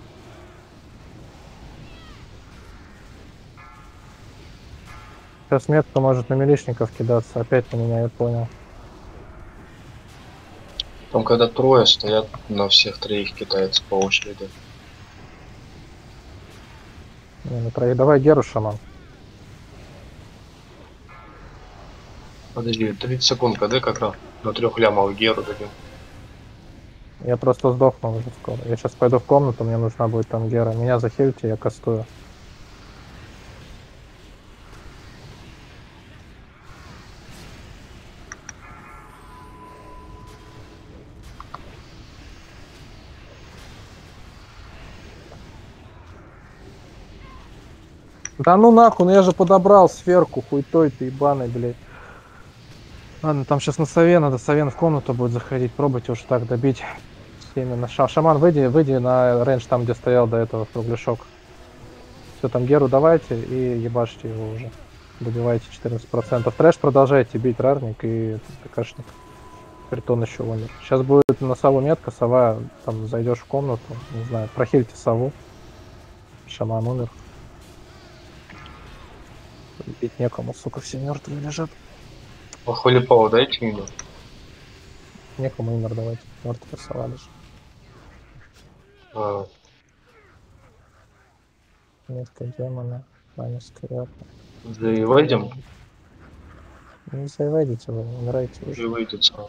Сейчас метка может на милишников кидаться. Опять на меня, я понял. Там когда трое стоят, на всех троих китайцы по очереди. Не, на троих. Давай Геру, шаман. Подожди, 30 секунд, когда как раз на 3 лямов Геру дадим. Я просто сдохну уже скоро. Я сейчас пойду в комнату, мне нужна будет там Гера. Меня захильте, я кастую. Да ну нахуй, ну я же подобрал сферку, хуй той ты ебаный, блядь. Ладно, там сейчас на сове, надо совен в комнату будет заходить, пробуйте уж так добить. Именно. Шаман, выйди на рейндж там, где стоял до этого кругляшок. Все, там Геру давайте и ебашьте его уже. Добивайте 14%. Трэш продолжайте бить рарник и ТКшник. Притон еще умер. Сейчас будет на сову метка, сова, там зайдешь в комнату, не знаю, прохильте сову. Шаман умер. Бить некому, сука, все мертвые лежат. А Холипау дайте минут. Некому умер давайте. Мертвые сова лежит. А, Метка демона. Паническая. войдем? Не заводите вы, умирайте уже. Уже выйдет сам.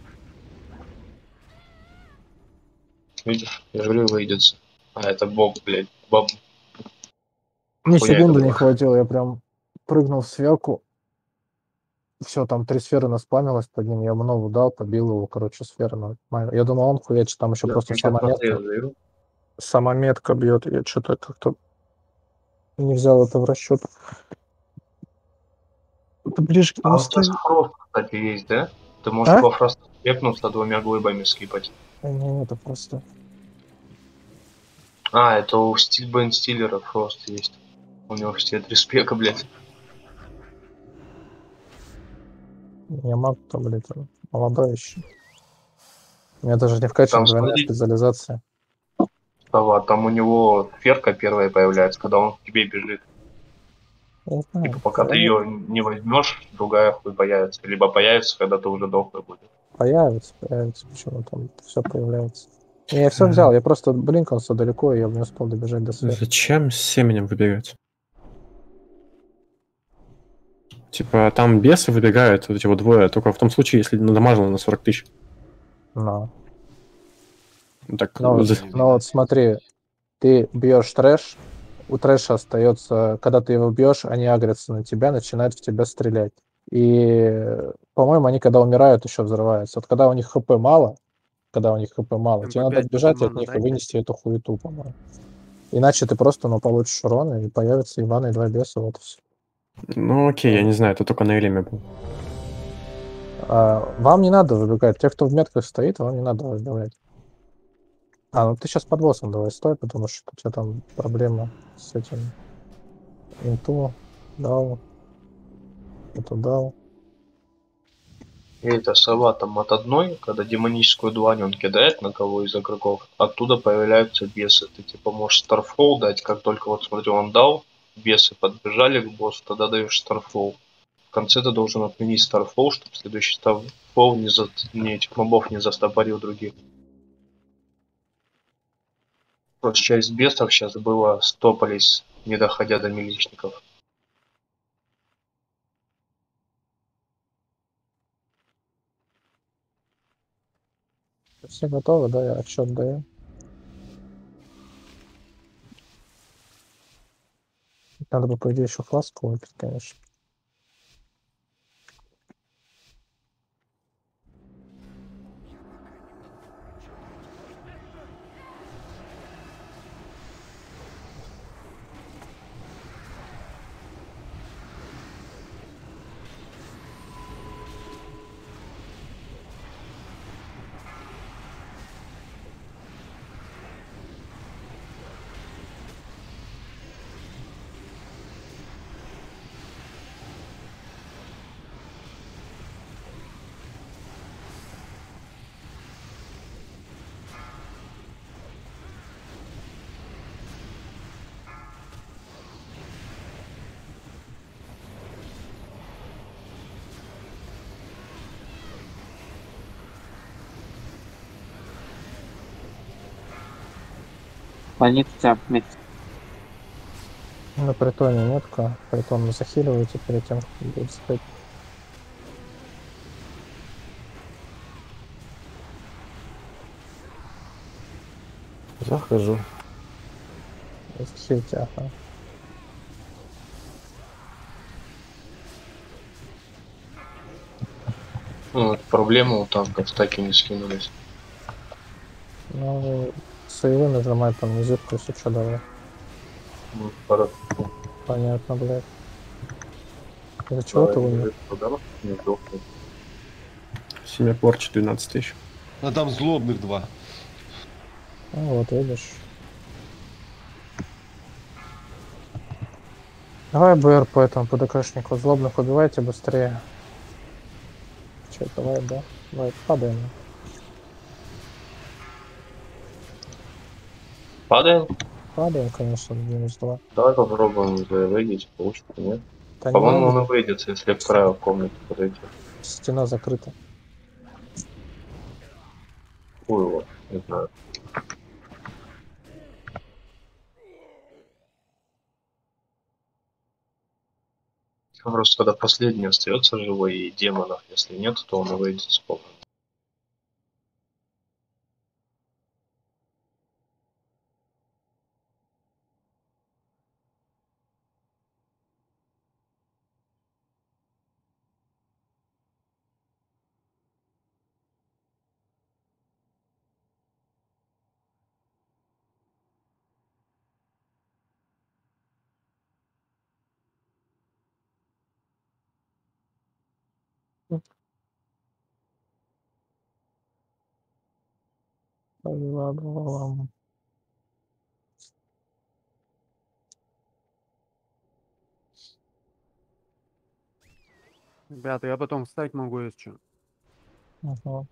Видишь, я говорю, выйдет. А, это Боб, блядь. Боб. Ни Хуя секунды это не было. хватило, я прям прыгнул в сферку. Все, там 3 сферы наспамилось под ним, я ему новую дал, побил его, короче, сферы. Я думал, он хуячит, там еще Я просто сейчас сама посмотрел. метка бьет, я что-то как-то не взял это в расчет. Это ближе к А нему у тебя стоит. фрост, кстати, есть, да? Ты можешь А? во фрост кепнуться 2 глыбами скипать. Не, это просто... А, это у Бен Стиллера фрост есть. У него все 3 спека, блядь. Я маг-то, блядь, он молодой еще. У меня даже не вкачан Там двойная смотри. специализация. Там у него ферка первая появляется, когда он к тебе бежит. Я знаю. Типа, пока ты ее не возьмешь, другая хуй появится. Либо появится, когда ты уже дохлый будет. Появится, почему там все появляется. Я все взял, я просто блинкался далеко, и я не успел добежать до сферы. Зачем с семенем выбегать? Типа там бесы выбегают, вот эти вот двое, только в том случае, если надамажено на 40 тысяч. Но. Ну, так, Но, за- но вот смотри, ты бьешь трэш, у трэша остается, когда ты его бьешь, они агрятся на тебя, начинают в тебя стрелять. И, по-моему, они когда умирают, еще взрываются. Вот когда у них хп мало, тебе надо МП5 отбежать от мана них и дай. вынести эту хуету, по-моему. Иначе ты просто, ну, получишь урон, и появятся ебаные два беса, вот и всё. ну окей, я не знаю, это только на Элеме был. Вам не надо выбегать. Те, кто в метках стоит, вам не надо выбегать. Ну ты сейчас под боссом давай стой, потому что у тебя там проблема с этим. Инту дал, это дал. И эта сова там от одной, когда демоническую длань он кидает на кого из игроков, оттуда появляются бесы. Ты типа можешь старфол дать, как только вот смотри, он дал, бесы подбежали к боссу, тогда даешь старфол. В конце ты должен отменить старфол, чтобы следующий старфол не этих мобов не застопорил других. Вот часть бесов сейчас было стопались, не доходя до миличников. Все готовы, да? Я отчет даю. Надо бы, по идее, еще фласку выпить, конечно. Они у тебя вместе. На притоне метка, притон захиливайте перед тем, как будет стоять. Захожу. Захилите, ага. Ну, вот проблема у танков так и не скинулись. Ну, сейвы нажимай там визитку, если что, давай. Ну, хорошо. Понятно, блядь. Из-за чего ты умер? Не сдохнет. Семья порчи 12 тысяч. А там злобных два. Вот, видишь. Давай БР по этому ПДКшнику. Злобных убивайте быстрее. Че, давай, да? Давай, падаем. Падаем? Падаем, конечно, минус 2. Давай попробуем выйдет, получится, нет? Да не По-моему, он надо, и выйдет, если в краю комнаты подойти. стена закрыта. Хуй его, не знаю. Просто когда последний остается живой и демонов, если нет, то он и выйдет с комнаты. Ладно. Ребята, я потом встать могу, если что. Ага.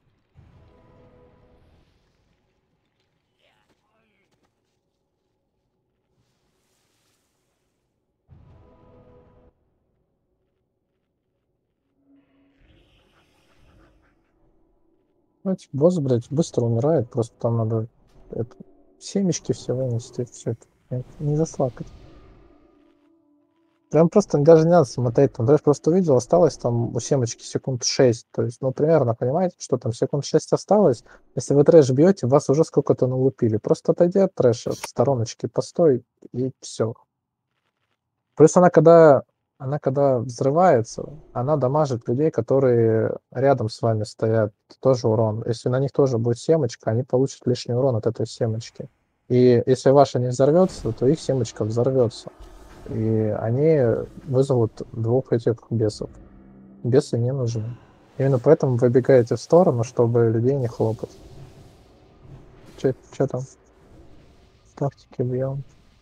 Знаете, босс, блядь, быстро умирает, просто там надо это, семечки все вынести, все это не заслакать. Прям просто даже не надо смотреть, там, даже просто увидел, осталось там у семечки секунд 6, то есть, ну, примерно, понимаете, что там секунд 6 осталось, если вы трэш бьете, вас уже сколько-то налупили, просто отойди от трэша, в стороночке, постой, и все. Плюс она когда взрывается, она дамажит людей, которые рядом с вами стоят, тоже урон. Если на них тоже будет семечка, они получат лишний урон от этой семечки. И если ваша не взорвется, то их семечка взорвется. И они вызовут двух этих бесов. Бесы не нужны. Именно поэтому выбегаете в сторону, чтобы людей не хлопать. Че там? Тактики бьем.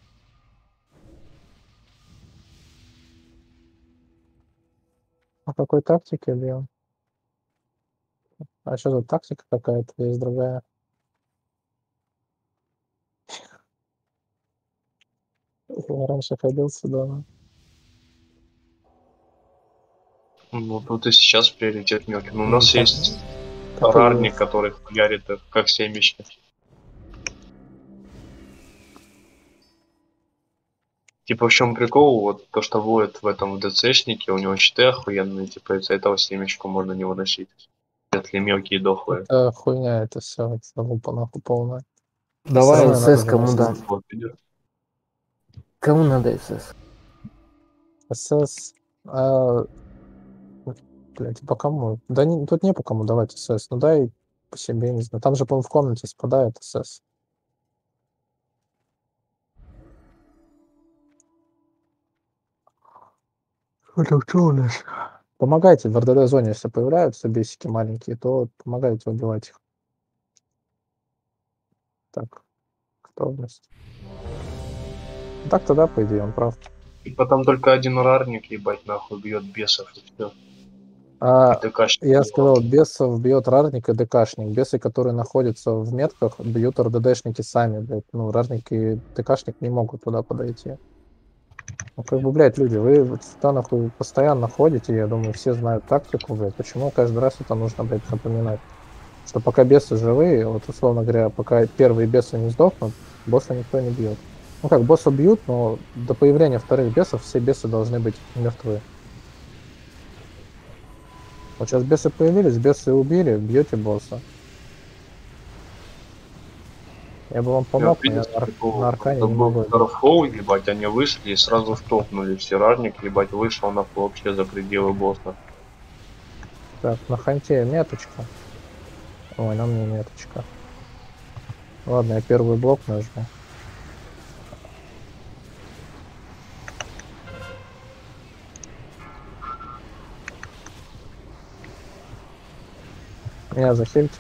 По какой тактике бьем? А что за тактика какая-то? Есть другая. Я раньше ходил сюда. Но... Ну, тут и сейчас приоритет мелкий. Ну, у нас так- есть так и рарник, есть. который хуярит их, как семечки. Типа, в чем прикол? Вот то, что воет в этом ДЦшнике, у него щиты охуенные, типа, из-за этого семечку можно не выносить. Если мелкие дохлые. Это хуйня, это все, это залупа нахуй полная. Давай Самое СС надо кому выносить. дать? Вот, идет. Кому надо СС? СС. Блять, по кому? Да тут не по кому давать СС. Ну дай по себе, не знаю. Там же, по-моему, в комнате спадает СС. Это что у нас? Помогайте в РДД зоне, если появляются бесики маленькие, то помогайте убивать их. Так, готовность. Так тогда, по идее, он прав. Типа, там только один рарник, ебать, нахуй, бьет бесов, и все. Я сказал, бесов бьет рарник и ДКшник. Бесы, которые находятся в метках, бьют РДДшники сами, блядь. Ну, рарник и ДКшник не могут туда подойти. Ну, как бы, блядь, люди, вы вот сюда, нахуй, постоянно ходите, я думаю, все знают тактику, блядь. Почему каждый раз это нужно, блядь, напоминать? Что пока бесы живые, вот, условно говоря, пока первые бесы не сдохнут, босса никто не бьет. Ну как, босса бьют, но до появления вторых бесов все бесы должны быть мертвы. Вот сейчас бесы появились, бесы убили, бьете босса. Я бы вам помог, но я на аркане не могу. Старфоу, ебать, они вышли и сразу штопнули. Все рарник, ебать, вышел нахуй вообще за пределы босса. Так, на ханте меточка. Ой, на мне меточка. Ладно, я первый блок нажму. Меня захильте.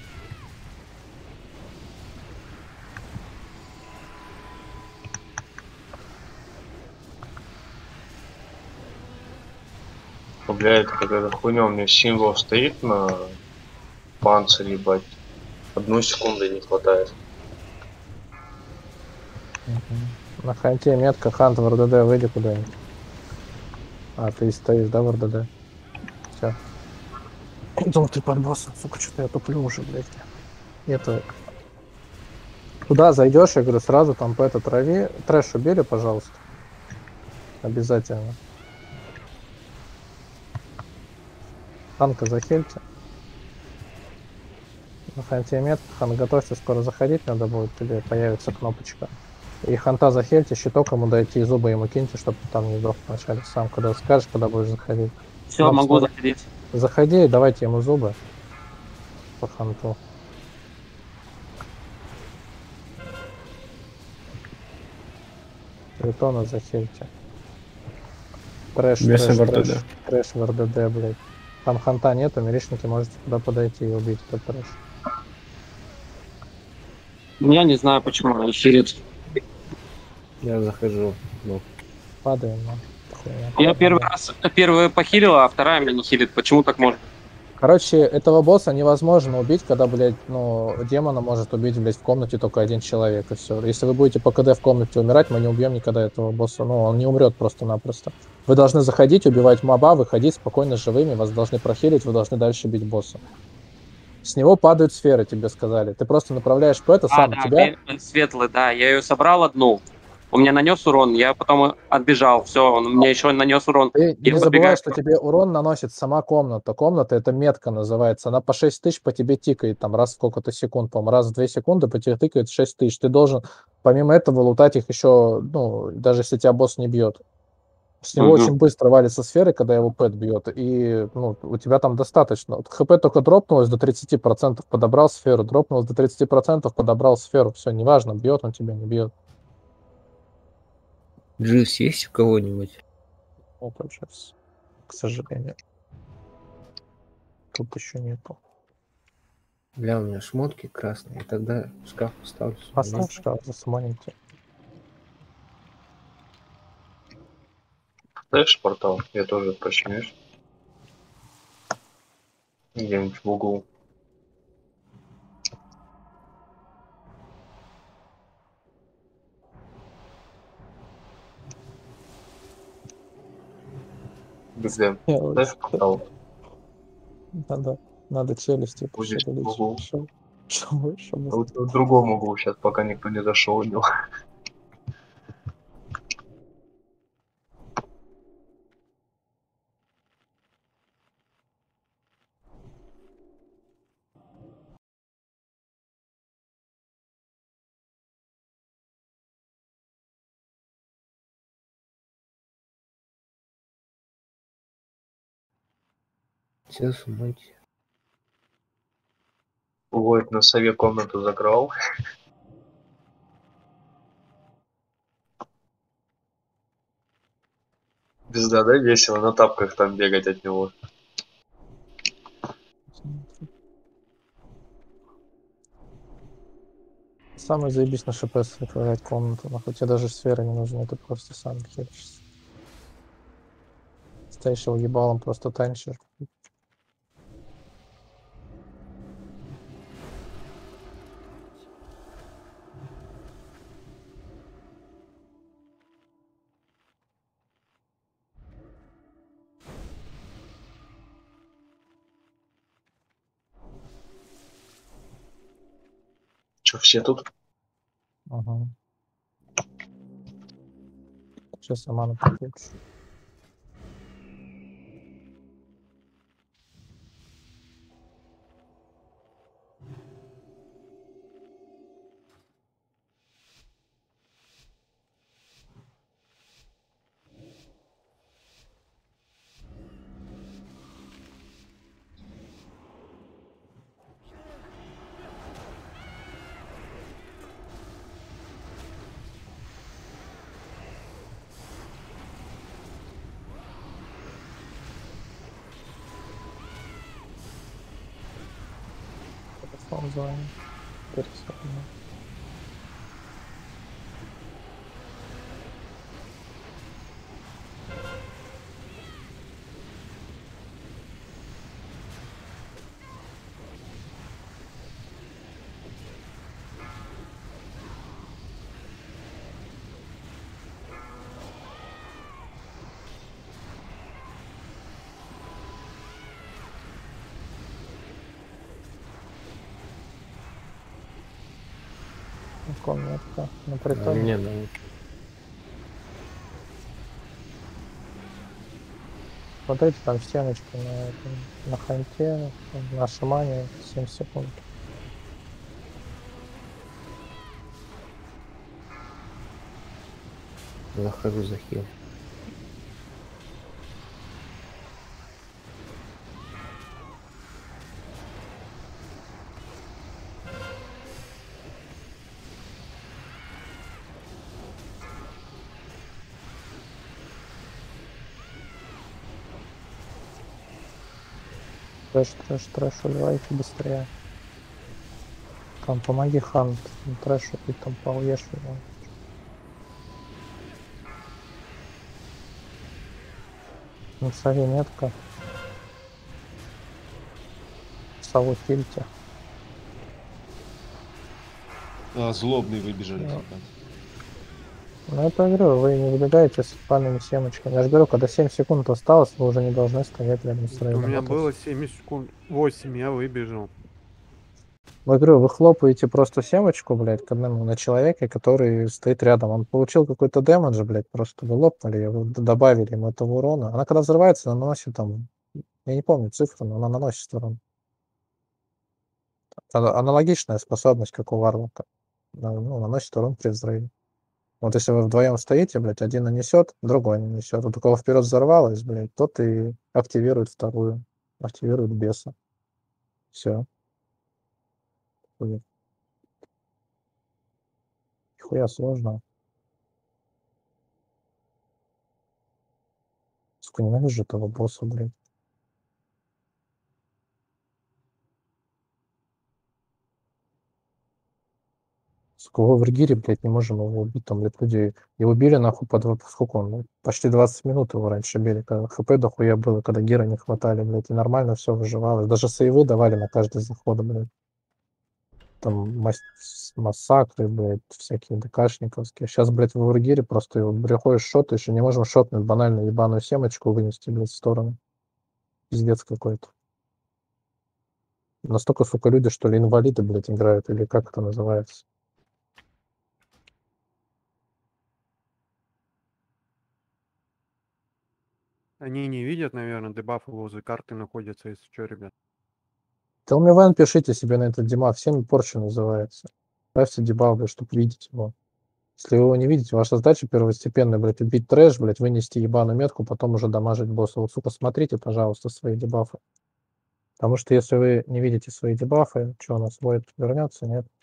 Бля, это какая-то хуйня, у меня символ стоит на панцире, ебать. 1 секунду не хватает. На ханте метка, хант в РДД, выйди куда-нибудь. А, ты стоишь, да, в РДД? Все. Думал, ты под боссом, сука, что-то я туплю уже, блядь. Это... Туда зайдешь, я говорю, сразу там по этой траве. Трэш убери, пожалуйста. Обязательно. Ханка захильте. На ханте метка, хан, готовься, скоро заходить надо будет, тебе появится кнопочка. И ханта захильте, щиток ему дайте и зубы ему киньте, чтобы там не сдох вначале сам, когда скажешь, когда будешь заходить. Все, Нам могу снова- заходить. Заходи, давайте ему зубы по ханту. Притона захильте. Трэш, Бесы трэш, в РДД. трэш, трэш в РДД, блядь. Там ханта нету, милишники можете туда подойти и убить этот трэш. Я не знаю, почему он хилит. Я захожу. Ну, Падаем, но... хуйня. Я первый похилила, а вторая меня не хилит. Почему так можно? Короче, этого босса невозможно убить, когда, блядь, ну, демона может убить, блядь, в комнате только один человек, и все. Если вы будете по КД в комнате умирать, мы не убьем никогда этого босса. Ну, он не умрет просто-напросто. Вы должны заходить, убивать моба, выходить спокойно живыми, вас должны прохилить, вы должны дальше бить босса. С него падают сферы, тебе сказали. Ты просто направляешь ПЭТа сам, да, тебя... светлый, да. Я ее собрал одну. Он мне нанес урон, я потом отбежал. Все, он мне еще нанес урон. Ты И не забывай, подбегаю. что тебе урон наносит сама комната. Комната — это метка называется. Она по 6 тысяч по тебе тикает там раз в сколько-то секунд, по-моему, раз в 2 секунды по тебе тыкает 6 тысяч. Ты должен помимо этого лутать их еще, ну, даже если тебя босс не бьет. С него очень быстро валится сферы, когда его пэт бьет, и ну, у тебя там достаточно. Вот ХП только дропнулось до 30%, подобрал сферу, дропнулось до 30%, подобрал сферу. Все, неважно, бьет он тебя, не бьет. Дживс есть у кого-нибудь? Это сейчас, к сожалению. Тут еще нету. Бля, у меня шмотки красные, и тогда шкаф поставлю. Поставь шкаф, засмоните. Знаешь, портал? Я тоже починишь. Где-нибудь в углу. Где? Знаешь, портал? Надо челюсти Будет в пошевелить, углу. чтобы В другом углу сейчас, пока никто не зашел у него. Все, смойте. Войт на сове комнату закрывал. Пизда, да, весело на тапках там бегать от него. Самый заебись на ШПС закрывать комнату, нахуй тебе даже сферы не нужны, ты просто сам херишься. Стоишь его ебалом, просто танчишь. Че, все тут? Ага. Сейчас я ману подключу. Телефон звонит. Пересадно. Комнатка на притоне. Мне надо. Смотрите, там стеночка на ханте, на шамане 7 секунд. Захожу за хил. Трэш, уливайте быстрее. Там помоги хант, трэшу, ты там полешь его. На сове метка. Сову кильте. Злобные выбежали. Да. типа. Ну это я говорю, вы не выбегаете с пальными семечками. Я же говорю, когда 7 секунд осталось, вы уже не должны стоять рядом с У рейдом. меня Вот и было 7 секунд, 8, я выбежал. Ну, говорю, вы хлопаете просто семечку, блядь, к одному на человека, который стоит рядом. Он получил какой-то дэмэдж, блядь, просто вы лопнули, его, добавили ему этого урона. Она когда взрывается, она наносит там, я не помню цифру, но она наносит урон. Аналогичная способность, как у Варлока. Ну, наносит урон при взрыве. Вот если вы вдвоем стоите, блядь, один нанесет, другой нанесет. Вот у кого вперед взорвалось, блядь, тот и активирует вторую. Активирует беса. Все. Нихуя сложно. Сука, ненавижу этого босса, блядь. Сука, его в Ригире, блядь, не можем его убить, там, блядь, людей. Его били, нахуй, сколько он, блядь? Почти 20 минут его раньше били, когда хп дохуя было, когда гира не хватали, блядь, и нормально все выживалось. Даже сейвы давали на каждый заход, блядь. Там массакры, блядь, всякие ДКшниковские. Сейчас, блядь, в Ургире просто его приходишь шот, еще не можем шотнуть банальную ебаную семечку вынести, блядь, в сторону. Пиздец какой-то. Настолько, сука, люди, что ли, инвалиды, блядь, играют, или как это называется? Они не видят, наверное, дебафы возле карты находятся, если что, ребят. Телмивен пишите себе на этот дебаф, всеми порча называется. Ставьте дебаф, блядь, чтобы видеть его. Если вы его не видите, ваша задача первостепенная, блядь, убить трэш, блядь, вынести ебаную метку, потом уже дамажить босса. Вот, сука, смотрите, пожалуйста, свои дебафы. Потому что если вы не видите свои дебафы, что у нас будет, вернется, нет?